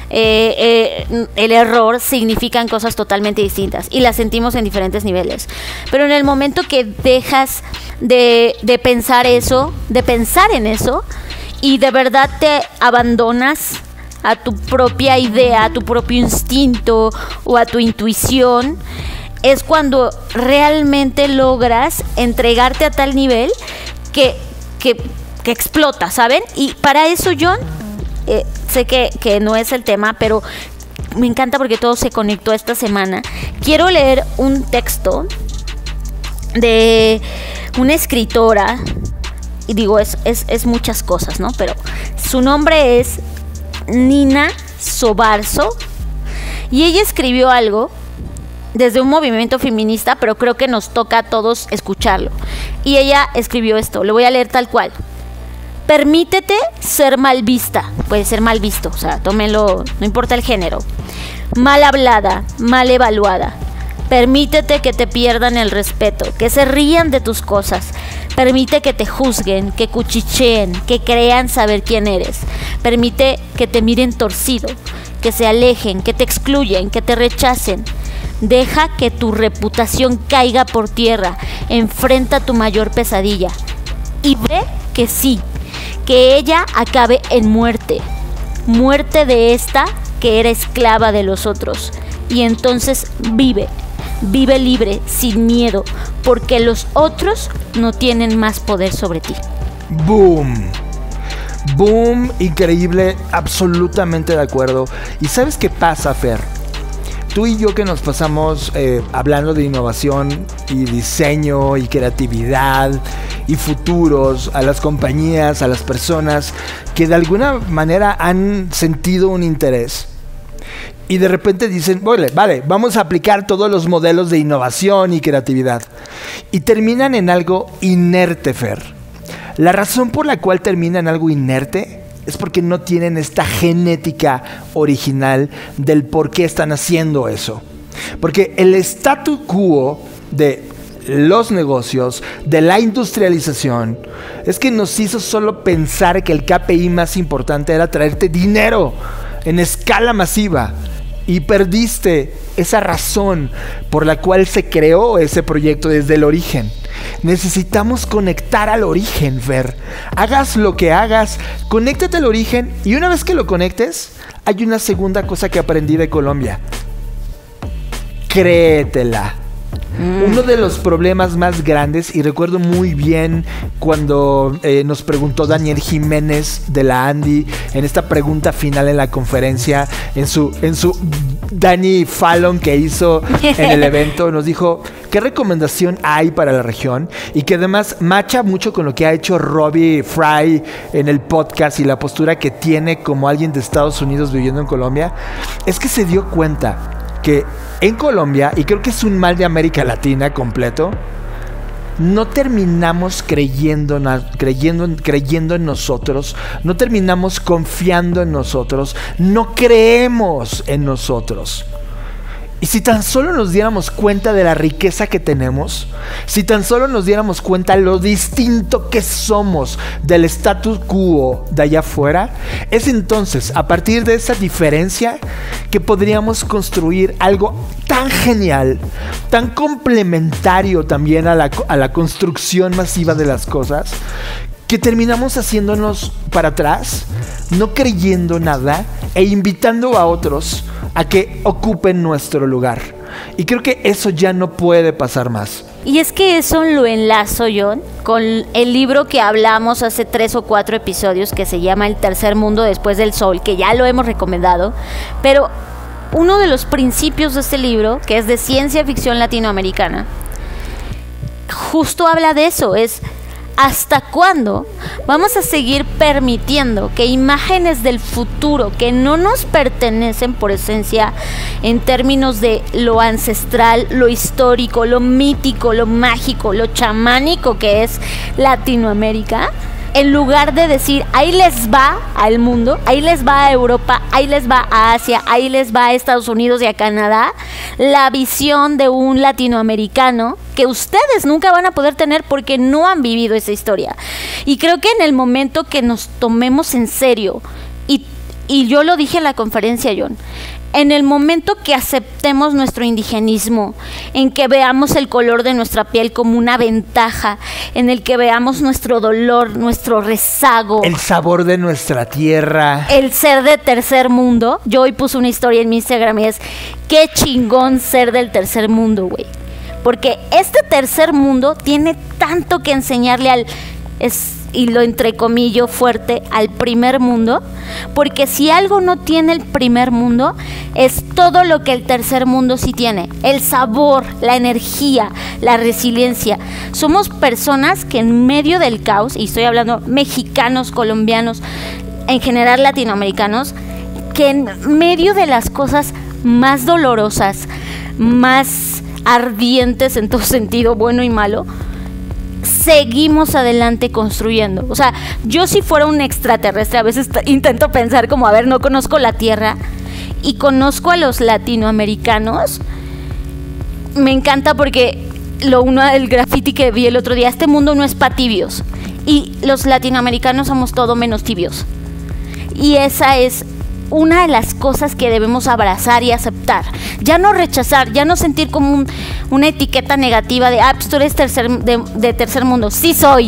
Speaker 2: el error significan cosas totalmente distintas y las sentimos en diferentes niveles. Pero en el momento que dejas de pensar eso, de pensar en eso, y de verdad te abandonas a tu propia idea, a tu propio instinto o a tu intuición, es cuando realmente logras entregarte a tal nivel que explota, ¿saben? Y para eso, John, sé que no es el tema, pero me encanta porque todo se conectó esta semana. Quiero leer un texto de una escritora, y digo, es muchas cosas, ¿no? Pero su nombre es Nina Sobarzo, y ella escribió algo desde un movimiento feminista, pero creo que nos toca a todos escucharlo. Y ella escribió esto, lo voy a leer tal cual. Permítete ser mal vista, puede ser mal visto, o sea, tómenlo, no importa el género. Mal hablada, mal evaluada. Permítete que te pierdan el respeto, que se rían de tus cosas. Permite que te juzguen, que cuchicheen, que crean saber quién eres. Permite que te miren torcido, que se alejen, que te excluyen, que te rechacen. Deja que tu reputación caiga por tierra. Enfrenta tu mayor pesadilla y ve que sí, que ella acabe en muerte. Muerte de esta que era esclava de los otros. Y entonces vive libre, sin miedo, porque los otros no tienen más poder sobre ti.
Speaker 3: ¡Boom! ¡Boom! Increíble, absolutamente de acuerdo. ¿Y sabes qué pasa, Fer? Tú y yo que nos pasamos hablando de innovación y diseño y creatividad y futuros a las compañías, a las personas que de alguna manera han sentido un interés. Y de repente dicen, vale, vamos a aplicar todos los modelos de innovación y creatividad. Y terminan en algo inerte, Fer. La razón por la cual terminan en algo inerte es porque no tienen esta genética original del por qué están haciendo eso. Porque el statu quo de los negocios, de la industrialización, es que nos hizo solo pensar que el KPI más importante era traerte dinero en escala masiva. Y perdiste esa razón por la cual se creó ese proyecto desde el origen. Necesitamos conectar al origen, Fer. Hagas lo que hagas, conéctate al origen. Y una vez que lo conectes, hay una segunda cosa que aprendí de Colombia. Créetela. Uno de los problemas más grandes, y recuerdo muy bien cuando nos preguntó Daniel Jiménez de la Andy en esta pregunta final en la conferencia, en su Danny Fallon que hizo en el evento, nos dijo qué recomendación hay para la región, y que además macha mucho con lo que ha hecho Robbie Fry en el podcast y la postura que tiene como alguien de Estados Unidos viviendo en Colombia. Es que se dio cuenta que en Colombia, y creo que es un mal de América Latina completo, no terminamos creyendo en nosotros, no terminamos confiando en nosotros, no creemos en nosotros. Y si tan solo nos diéramos cuenta de la riqueza que tenemos, si tan solo nos diéramos cuenta lo distinto que somos del status quo de allá afuera, es entonces a partir de esa diferencia que podríamos construir algo tan genial, tan complementario también a la construcción masiva de las cosas, que terminamos haciéndonos para atrás, no creyendo nada e invitando a otros a que ocupen nuestro lugar. Y creo que eso ya no puede pasar más.
Speaker 2: Y es que eso lo enlazo, John, con el libro que hablamos hace 3 o 4 episodios, que se llama El tercer mundo después del sol, que ya lo hemos recomendado. Pero uno de los principios de este libro, que es de ciencia ficción latinoamericana, justo habla de eso, es ¿hasta cuándo vamos a seguir permitiendo que imágenes del futuro que no nos pertenecen por esencia en términos de lo ancestral, lo histórico, lo mítico, lo mágico, lo chamánico que es Latinoamérica, en lugar de decir ahí les va al mundo, ahí les va a Europa, ahí les va a Asia, ahí les va a Estados Unidos y a Canadá, la visión de un latinoamericano que ustedes nunca van a poder tener porque no han vivido esa historia? Y creo que en el momento que nos tomemos en serio, y yo lo dije en la conferencia, John, en el momento que aceptemos nuestro indigenismo, en que veamos el color de nuestra piel como una ventaja, en el que veamos nuestro dolor, nuestro rezago,
Speaker 3: el sabor de nuestra tierra,
Speaker 2: el ser de tercer mundo. Yo hoy puse una historia en mi Instagram y es: qué chingón ser del tercer mundo, güey. Porque este tercer mundo tiene tanto que enseñarle y lo entrecomillo fuerte, al primer mundo, porque si algo no tiene el primer mundo, es todo lo que el tercer mundo sí tiene: el sabor, la energía, la resiliencia. Somos personas que en medio del caos, y estoy hablando mexicanos, colombianos, en general latinoamericanos, que en medio de las cosas más dolorosas, más ardientes en todo sentido, bueno y malo, seguimos adelante construyendo. O sea, yo si fuera un extraterrestre, a veces intento pensar como, a ver, no conozco la Tierra y conozco a los latinoamericanos. Me encanta porque el graffiti que vi el otro día: este mundo no es para tibios, y los latinoamericanos somos todo menos tibios. Y esa es una de las cosas que debemos abrazar y aceptar. Ya no rechazar, ya no sentir como una etiqueta negativa de pues tú eres de tercer mundo. Sí soy.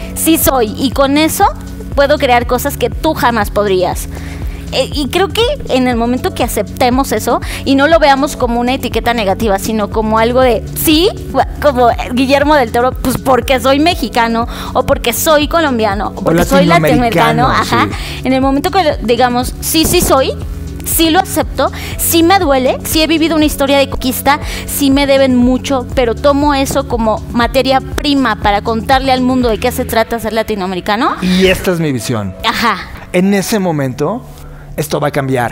Speaker 2: Y con eso puedo crear cosas que tú jamás podrías. Y creo que en el momento que aceptemos eso y no lo veamos como una etiqueta negativa, sino como algo de sí, como Guillermo del Toro, pues porque soy mexicano, o porque soy colombiano, o porque soy latinoamericano, ajá. Sí. En el momento que digamos sí soy, sí lo acepto, sí me duele, sí he vivido una historia de conquista, sí me deben mucho, pero tomo eso como materia prima para contarle al mundo de qué se trata ser latinoamericano.
Speaker 3: Y esta es mi visión.
Speaker 2: Ajá.
Speaker 3: En ese momento esto va a cambiar.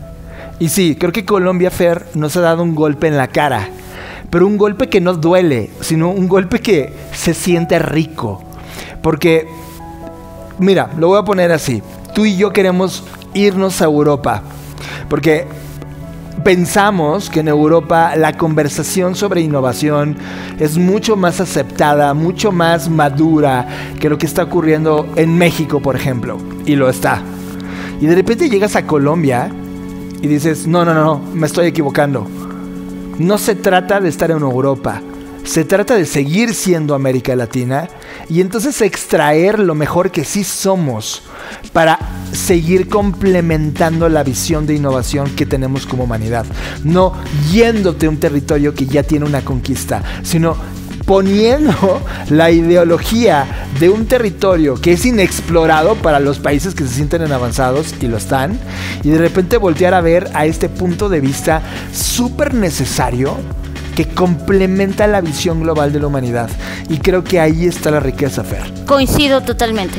Speaker 3: Y sí, creo que Colombia, Fer, nos ha dado un golpe en la cara, pero un golpe que no duele, sino un golpe que se siente rico. Porque, mira, lo voy a poner así: tú y yo queremos irnos a Europa, porque pensamos que en Europa la conversación sobre innovación es mucho más aceptada, mucho más madura que lo que está ocurriendo en México, por ejemplo. Y lo está. Y de repente llegas a Colombia y dices, no, me estoy equivocando. No se trata de estar en Europa, se trata de seguir siendo América Latina y entonces extraer lo mejor que sí somos para seguir complementando la visión de innovación que tenemos como humanidad. No yéndote a un territorio que ya tiene una conquista, sino poniendo la ideología de un territorio que es inexplorado para los países que se sienten en avanzados, y lo están, y de repente voltear a ver a este punto de vista súper necesario que complementa la visión global de la humanidad. Y creo que ahí está la riqueza, Fer. Coincido totalmente.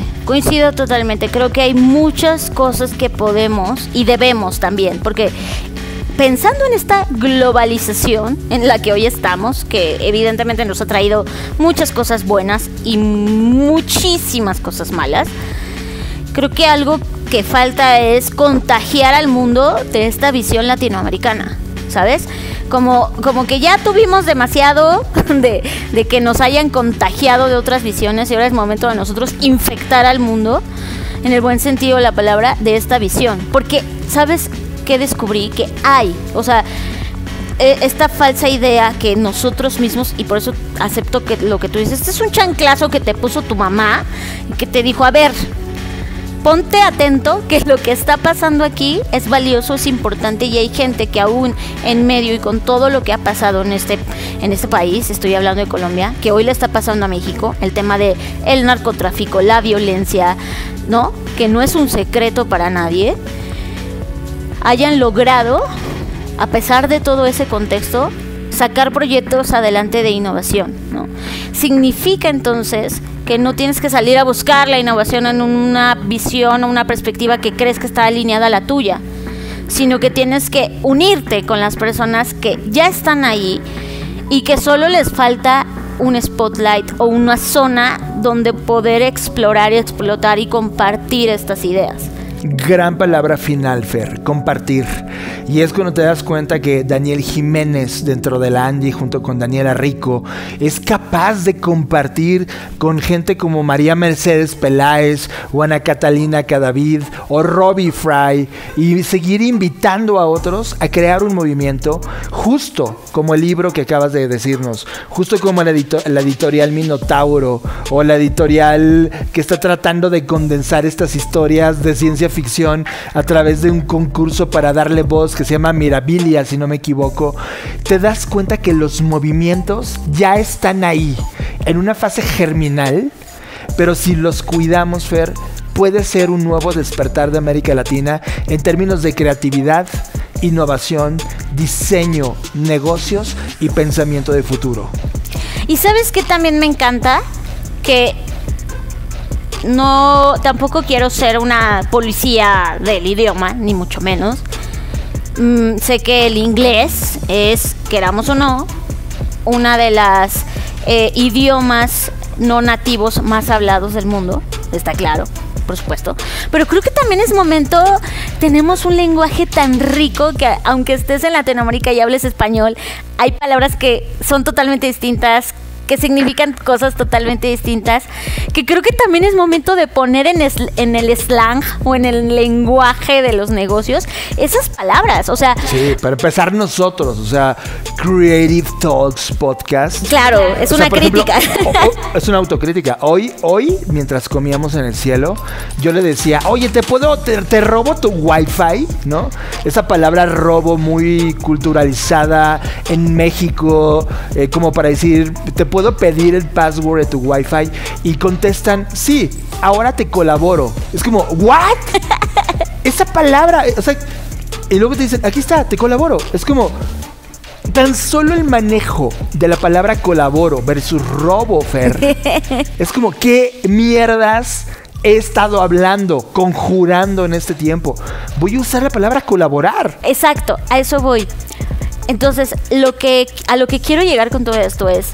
Speaker 2: Creo que hay muchas cosas que podemos y debemos también, porque pensando en esta globalización en la que hoy estamos, que evidentemente nos ha traído muchas cosas buenas y muchísimas cosas malas, creo que algo que falta es contagiar al mundo de esta visión latinoamericana. O ¿sabes? Como que ya tuvimos demasiado de que nos hayan contagiado de otras visiones y ahora es momento de nosotros infectar al mundo, en el buen sentido de la palabra, de esta visión. Porque, ¿sabes qué descubrí? Que hay, o sea, esta falsa idea que nosotros mismos, y por eso acepto que lo que tú dices, este es un chanclazo que te puso tu mamá y que te dijo, a ver, ponte atento que lo que está pasando aquí es valioso, es importante y hay gente que aún en medio y con todo lo que ha pasado en este país, estoy hablando de Colombia, que hoy le está pasando a México, el tema de el narcotráfico, la violencia, ¿no? Que no es un secreto para nadie, hayan logrado, a pesar de todo ese contexto, sacar proyectos adelante de innovación, ¿no? Significa entonces que no tienes que salir a buscar la innovación en una visión o una perspectiva que crees que está alineada a la tuya, sino que tienes que unirte con las personas que ya están ahí y que solo les falta un spotlight o una zona donde poder explorar y explotar y compartir estas ideas.
Speaker 3: Gran palabra final, Fer, compartir. Y es cuando te das cuenta que Daniel Jiménez, dentro de la Andy, junto con Daniela Rico, es capaz de compartir con gente como María Mercedes Peláez, o Ana Catalina Cadavid, o Robbie Fry, y seguir invitando a otros a crear un movimiento, justo como el libro que acabas de decirnos, justo como la editorial Minotauro, o la editorial que está tratando de condensar estas historias de ciencia ficción a través de un concurso para darle voz que se llama Mirabilia, si no me equivoco. Te das cuenta que los movimientos ya están ahí, en una fase germinal, pero si los cuidamos, Fer, puede ser un nuevo despertar de América Latina en términos de creatividad, innovación, diseño, negocios y pensamiento de futuro.
Speaker 2: Y ¿sabes qué también me encanta? Que no, tampoco quiero ser una policía del idioma, ni mucho menos. Sé que el inglés es, queramos o no, una de las idiomas no nativos más hablados del mundo, está claro, por supuesto. Pero creo que también es momento, tenemos un lenguaje tan rico que aunque estés en Latinoamérica y hables español, hay palabras que son totalmente distintas, que significan cosas totalmente distintas, que creo que también es momento de poner en el slang o en el lenguaje de los negocios esas palabras, o sea... Sí,
Speaker 3: para empezar nosotros, o sea, Creative Talks Podcast.
Speaker 2: Claro, es una crítica.
Speaker 3: Ejemplo, es una autocrítica. Hoy, mientras comíamos en el cielo, yo le decía, oye, te robo tu Wi-Fi, ¿no? Esa palabra robo muy culturalizada en México, como para decir, ¿puedo pedir el password de tu Wi-Fi? Y contestan, sí, ahora te colaboro. Es como, ¿what? Esa palabra, o sea, y luego te dicen, aquí está, te colaboro. Es como, tan solo el manejo de la palabra colaboro versus robo, Fer. Es como, ¿qué mierdas he estado hablando, conjurando en este tiempo? Voy a usar la palabra colaborar.
Speaker 2: Exacto, a eso voy. Entonces, a lo que quiero llegar con todo esto es,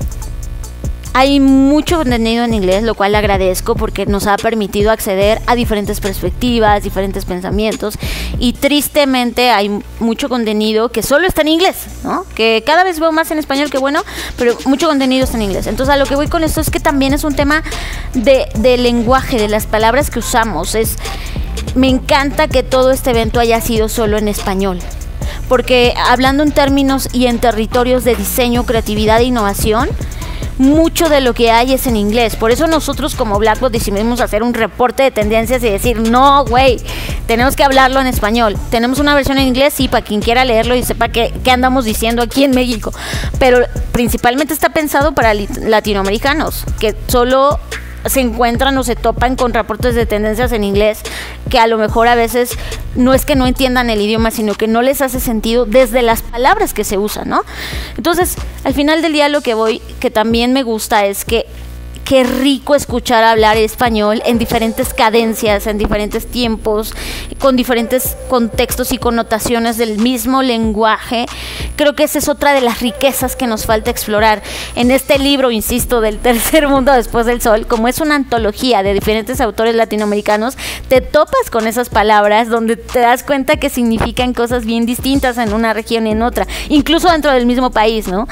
Speaker 2: hay mucho contenido en inglés, lo cual agradezco porque nos ha permitido acceder a diferentes perspectivas, diferentes pensamientos, y tristemente hay mucho contenido que solo está en inglés, ¿no? Que cada vez veo más en español, que bueno, pero mucho contenido está en inglés. Entonces a lo que voy con esto es que también es un tema de lenguaje, de las palabras que usamos. Me encanta que todo este evento haya sido solo en español, porque hablando en términos y en territorios de diseño, creatividad e innovación, mucho de lo que hay es en inglés. Por eso nosotros como Blackboard decidimos hacer un reporte de tendencias y decir, no, güey, tenemos que hablarlo en español. Tenemos una versión en inglés, sí, para quien quiera leerlo y sepa qué andamos diciendo aquí en México. Pero principalmente está pensado para latinoamericanos, que solo se encuentran o se topan con reportes de tendencias en inglés, que a lo mejor a veces no es que no entiendan el idioma, sino que no les hace sentido desde las palabras que se usan, ¿no? Entonces, al final del día lo que también me gusta es que qué rico escuchar hablar español en diferentes cadencias, en diferentes tiempos, con diferentes contextos y connotaciones del mismo lenguaje. Creo que esa es otra de las riquezas que nos falta explorar. En este libro, insisto, del Tercer Mundo Después del Sol, como es una antología de diferentes autores latinoamericanos, te topas con esas palabras donde te das cuenta que significan cosas bien distintas en una región y en otra, incluso dentro del mismo país, ¿no?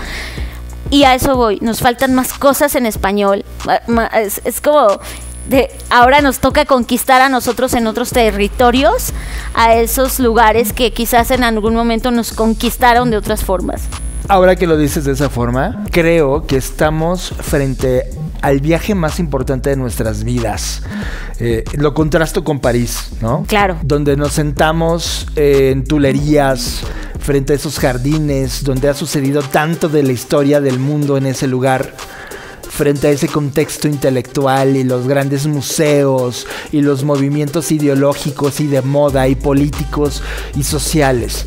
Speaker 2: Y a eso voy, nos faltan más cosas en español. Es como ahora nos toca conquistar a nosotros en otros territorios, a esos lugares que quizás en algún momento nos conquistaron de otras formas.
Speaker 3: Ahora que lo dices de esa forma, creo que estamos frente al viaje más importante de nuestras vidas. Lo contrasto con París, ¿no?
Speaker 2: Claro.
Speaker 3: Donde nos sentamos en tulerías, frente a esos jardines, donde ha sucedido tanto de la historia del mundo en ese lugar, frente a ese contexto intelectual y los grandes museos y los movimientos ideológicos y de moda y políticos y sociales.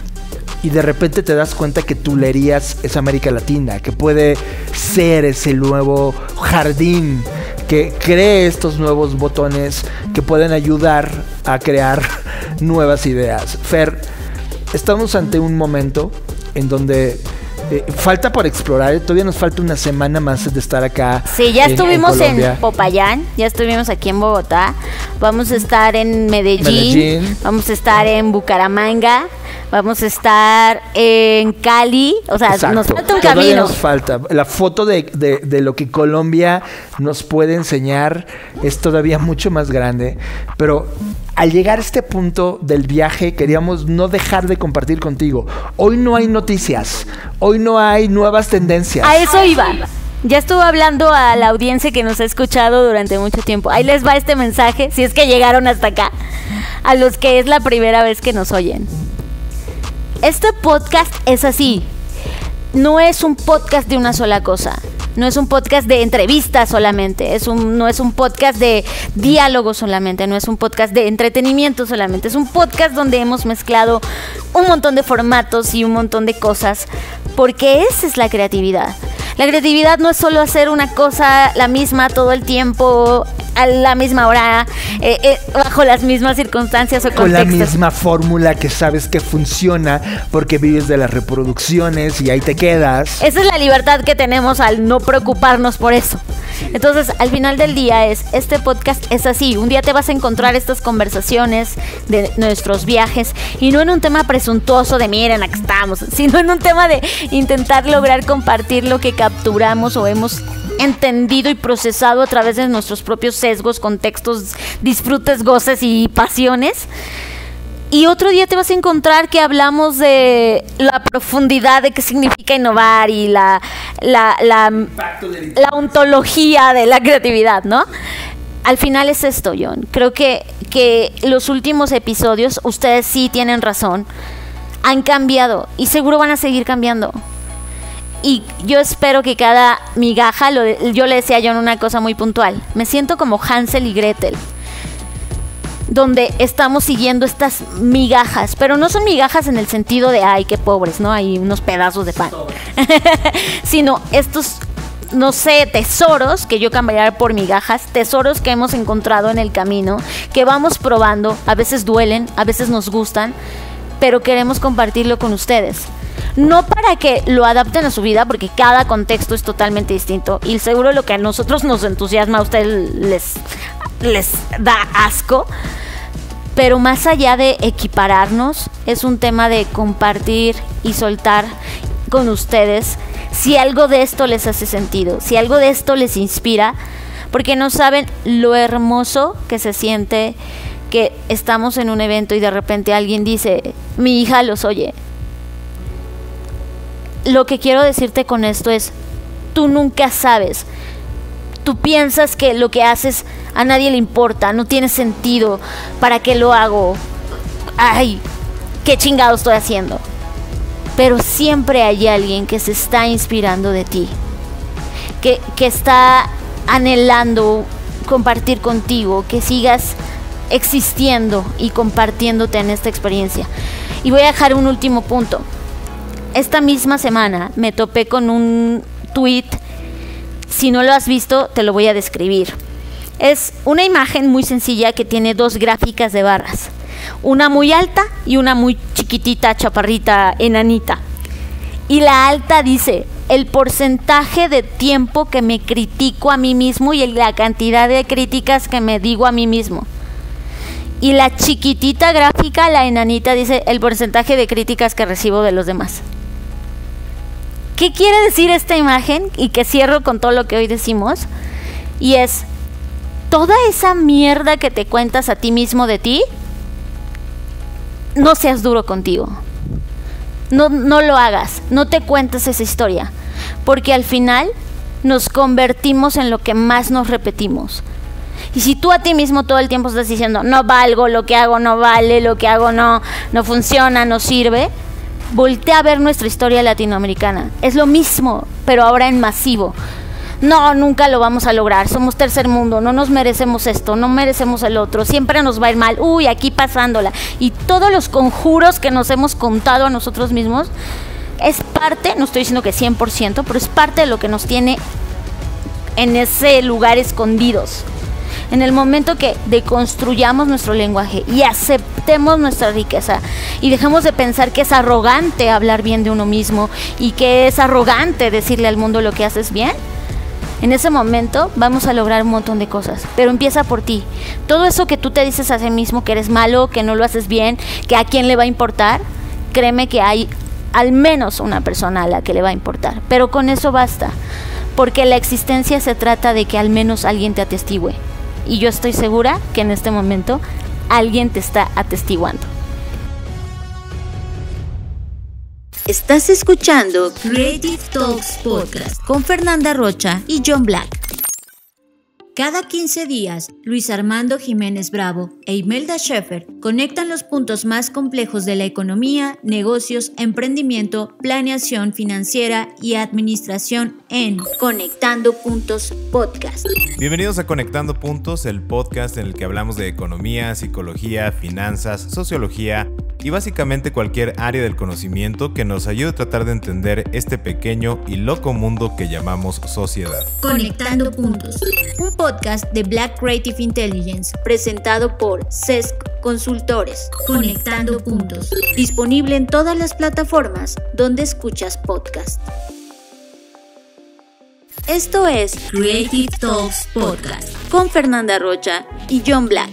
Speaker 3: Y de repente te das cuenta que Tulerías es América Latina, que puede ser ese nuevo jardín que cree estos nuevos botones que pueden ayudar a crear nuevas ideas. Fer, estamos ante un momento en donde falta por explorar. Todavía nos falta una semana más de estar acá.
Speaker 2: Sí, ya estuvimos en Popayán, ya estuvimos aquí en Bogotá, vamos a estar en Medellín, vamos a estar en Bucaramanga, vamos a estar en Cali. O sea, exacto, nos falta un camino.
Speaker 3: Todavía nos falta. La foto de lo que Colombia nos puede enseñar es todavía mucho más grande. Pero al llegar a este punto del viaje, queríamos no dejar de compartir contigo. Hoy no hay noticias. Hoy no hay nuevas tendencias.
Speaker 2: A eso iba. Ya estuve hablando a la audiencia que nos ha escuchado durante mucho tiempo. Ahí les va este mensaje, si es que llegaron hasta acá. A los que es la primera vez que nos oyen. Este podcast es así. No es un podcast de una sola cosa. No es un podcast de entrevistas solamente. No es un podcast de diálogo solamente. No es un podcast de entretenimiento solamente. Es un podcast donde hemos mezclado un montón de formatos y un montón de cosas. Porque esa es la creatividad. La creatividad no es solo hacer una cosa la misma todo el tiempo, a la misma hora, bajo las mismas circunstancias o contextos.
Speaker 3: Con la misma fórmula que sabes que funciona porque vives de las reproducciones y ahí te quedas.
Speaker 2: Esa es la libertad que tenemos al no preocuparnos por eso. Entonces, al final del día este podcast es así. Un día te vas a encontrar estas conversaciones de nuestros viajes y no en un tema presuntuoso de miren, aquí estamos, sino en un tema de intentar lograr compartir lo que capturamos o hemos entendido y procesado a través de nuestros propios sesgos, contextos, disfrutes, goces y pasiones. Y otro día te vas a encontrar que hablamos de la profundidad de qué significa innovar y la ontología de la creatividad, ¿no? Al final es esto, John. Creo que los últimos episodios, ustedes sí tienen razón, han cambiado y seguro van a seguir cambiando. Y yo espero que cada migaja, yo le decía a John una cosa muy puntual, me siento como Hansel y Gretel, donde estamos siguiendo estas migajas, pero no son migajas en el sentido de ay, qué pobres, ¿no? Hay unos pedazos de pan, sino estos, no sé, tesoros que yo cambiaría por migajas, tesoros que hemos encontrado en el camino, que vamos probando, a veces duelen, a veces nos gustan, pero queremos compartirlo con ustedes. No para que lo adapten a su vida, porque cada contexto es totalmente distinto y seguro lo que a nosotros nos entusiasma a ustedes les da asco, pero más allá de equipararnos, es un tema de compartir y soltar con ustedes si algo de esto les hace sentido, si algo de esto les inspira, porque no saben lo hermoso que se siente que estamos en un evento y de repente alguien dice, mi hija los oye. Lo que quiero decirte con esto es, tú nunca sabes. Tú piensas que lo que haces a nadie le importa, no tiene sentido, ¿para qué lo hago? Ay, qué chingado estoy haciendo. Pero siempre hay alguien que se está inspirando de ti, que está anhelando compartir contigo, que sigas existiendo y compartiéndote en esta experiencia. Y voy a dejar un último punto. Esta misma semana me topé con un tweet Si no lo has visto, te lo voy a describir. Es una imagen muy sencilla que tiene 2 gráficas de barras. Una muy alta y una muy chiquitita, chaparrita, enanita. Y la alta dice el porcentaje de tiempo que me critico a mí mismo y la cantidad de críticas que me digo a mí mismo. Y la chiquitita gráfica, la enanita, dice el porcentaje de críticas que recibo de los demás. ¿Qué quiere decir esta imagen? Y que cierro con todo lo que hoy decimos. Y es toda esa mierda que te cuentas a ti mismo de ti. No seas duro contigo. No lo hagas. No te cuentes esa historia. Porque al final nos convertimos en lo que más nos repetimos. Y si tú a ti mismo todo el tiempo estás diciendo no valgo, lo que hago no vale, lo que hago no funciona, no sirve, voltea a ver nuestra historia latinoamericana. Es lo mismo, pero ahora en masivo. No, nunca lo vamos a lograr, somos tercer mundo, no nos merecemos esto, no merecemos el otro, siempre nos va a ir mal, uy, aquí pasándola. Y todos los conjuros que nos hemos contado a nosotros mismos es parte, no estoy diciendo que 100%, pero es parte de lo que nos tiene en ese lugar escondidos. En el momento que deconstruyamos nuestro lenguaje y aceptemos nuestra riqueza y dejemos de pensar que es arrogante hablar bien de uno mismo y que es arrogante decirle al mundo lo que haces bien, en ese momento vamos a lograr un montón de cosas. Pero empieza por ti. Todo eso que tú te dices a ti mismo, que eres malo, que no lo haces bien, que a quién le va a importar, créeme que hay al menos una persona a la que le va a importar. Pero con eso basta, porque la existencia se trata de que al menos alguien te atestigue. Y yo estoy segura que en este momento alguien te está atestiguando.
Speaker 4: Estás escuchando Creative Talks Podcast con Fernanda Rocha y John Black. Cada 15 días, Luis Armando Jiménez Bravo e Imelda Schaefer conectan los puntos más complejos de la economía, negocios, emprendimiento, planeación financiera y administración en Conectando Puntos Podcast.
Speaker 5: Bienvenidos a Conectando Puntos, el podcast en el que hablamos de economía, psicología, finanzas, sociología y básicamente cualquier área del conocimiento que nos ayude a tratar de entender este pequeño y loco mundo que llamamos sociedad.
Speaker 4: Conectando Puntos, un podcast de Black Creative Intelligence presentado por CESC Consultores. Conectando Puntos, disponible en todas las plataformas donde escuchas podcast. Esto es Creative Talks Podcast con Fernanda Rocha y John Black.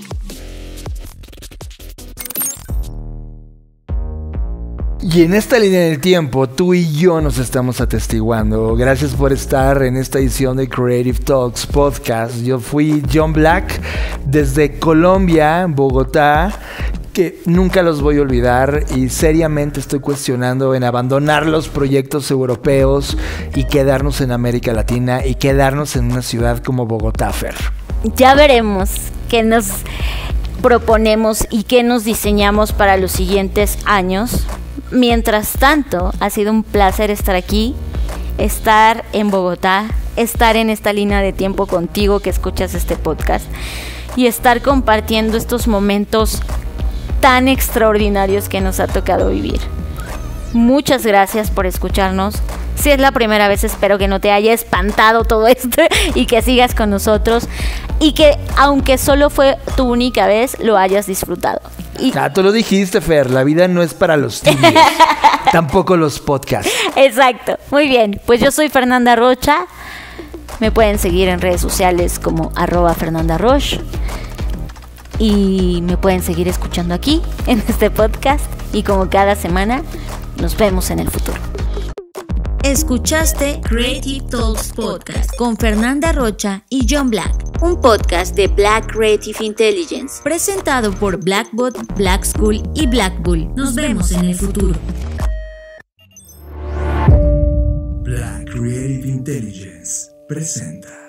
Speaker 3: Y en esta línea del tiempo, tú y yo nos estamos atestiguando. Gracias por estar en esta edición de Creative Talks Podcast. Yo fui John Black desde Colombia, Bogotá, que nunca los voy a olvidar y seriamente estoy cuestionando en abandonar los proyectos europeos y quedarnos en América Latina y quedarnos en una ciudad como Bogotá, Fer.
Speaker 2: Ya veremos qué nos proponemos y qué nos diseñamos para los siguientes años. Mientras tanto, ha sido un placer estar aquí, estar en Bogotá, estar en esta línea de tiempo contigo que escuchas este podcast y estar compartiendo estos momentos tan extraordinarios que nos ha tocado vivir. Muchas gracias por escucharnos. Si es la primera vez, espero que no te haya espantado todo esto y que sigas con nosotros y que, aunque solo fue tu única vez, lo hayas disfrutado.
Speaker 3: Tú lo dijiste, Fer, la vida no es para los tibios, tampoco los podcasts.
Speaker 2: Exacto, muy bien. Pues yo soy Fernanda Rocha. Me pueden seguir en redes sociales como @FernandaRoch. Y me pueden seguir escuchando aquí, en este podcast. Y como cada semana, nos vemos en el futuro.
Speaker 4: Escuchaste Creative Talks Podcast con Fernanda Rocha y John Black, un podcast de Black Creative Intelligence, presentado por Blackbot, Black School y Black Bull. Nos vemos en el futuro.
Speaker 1: Black Creative Intelligence presenta.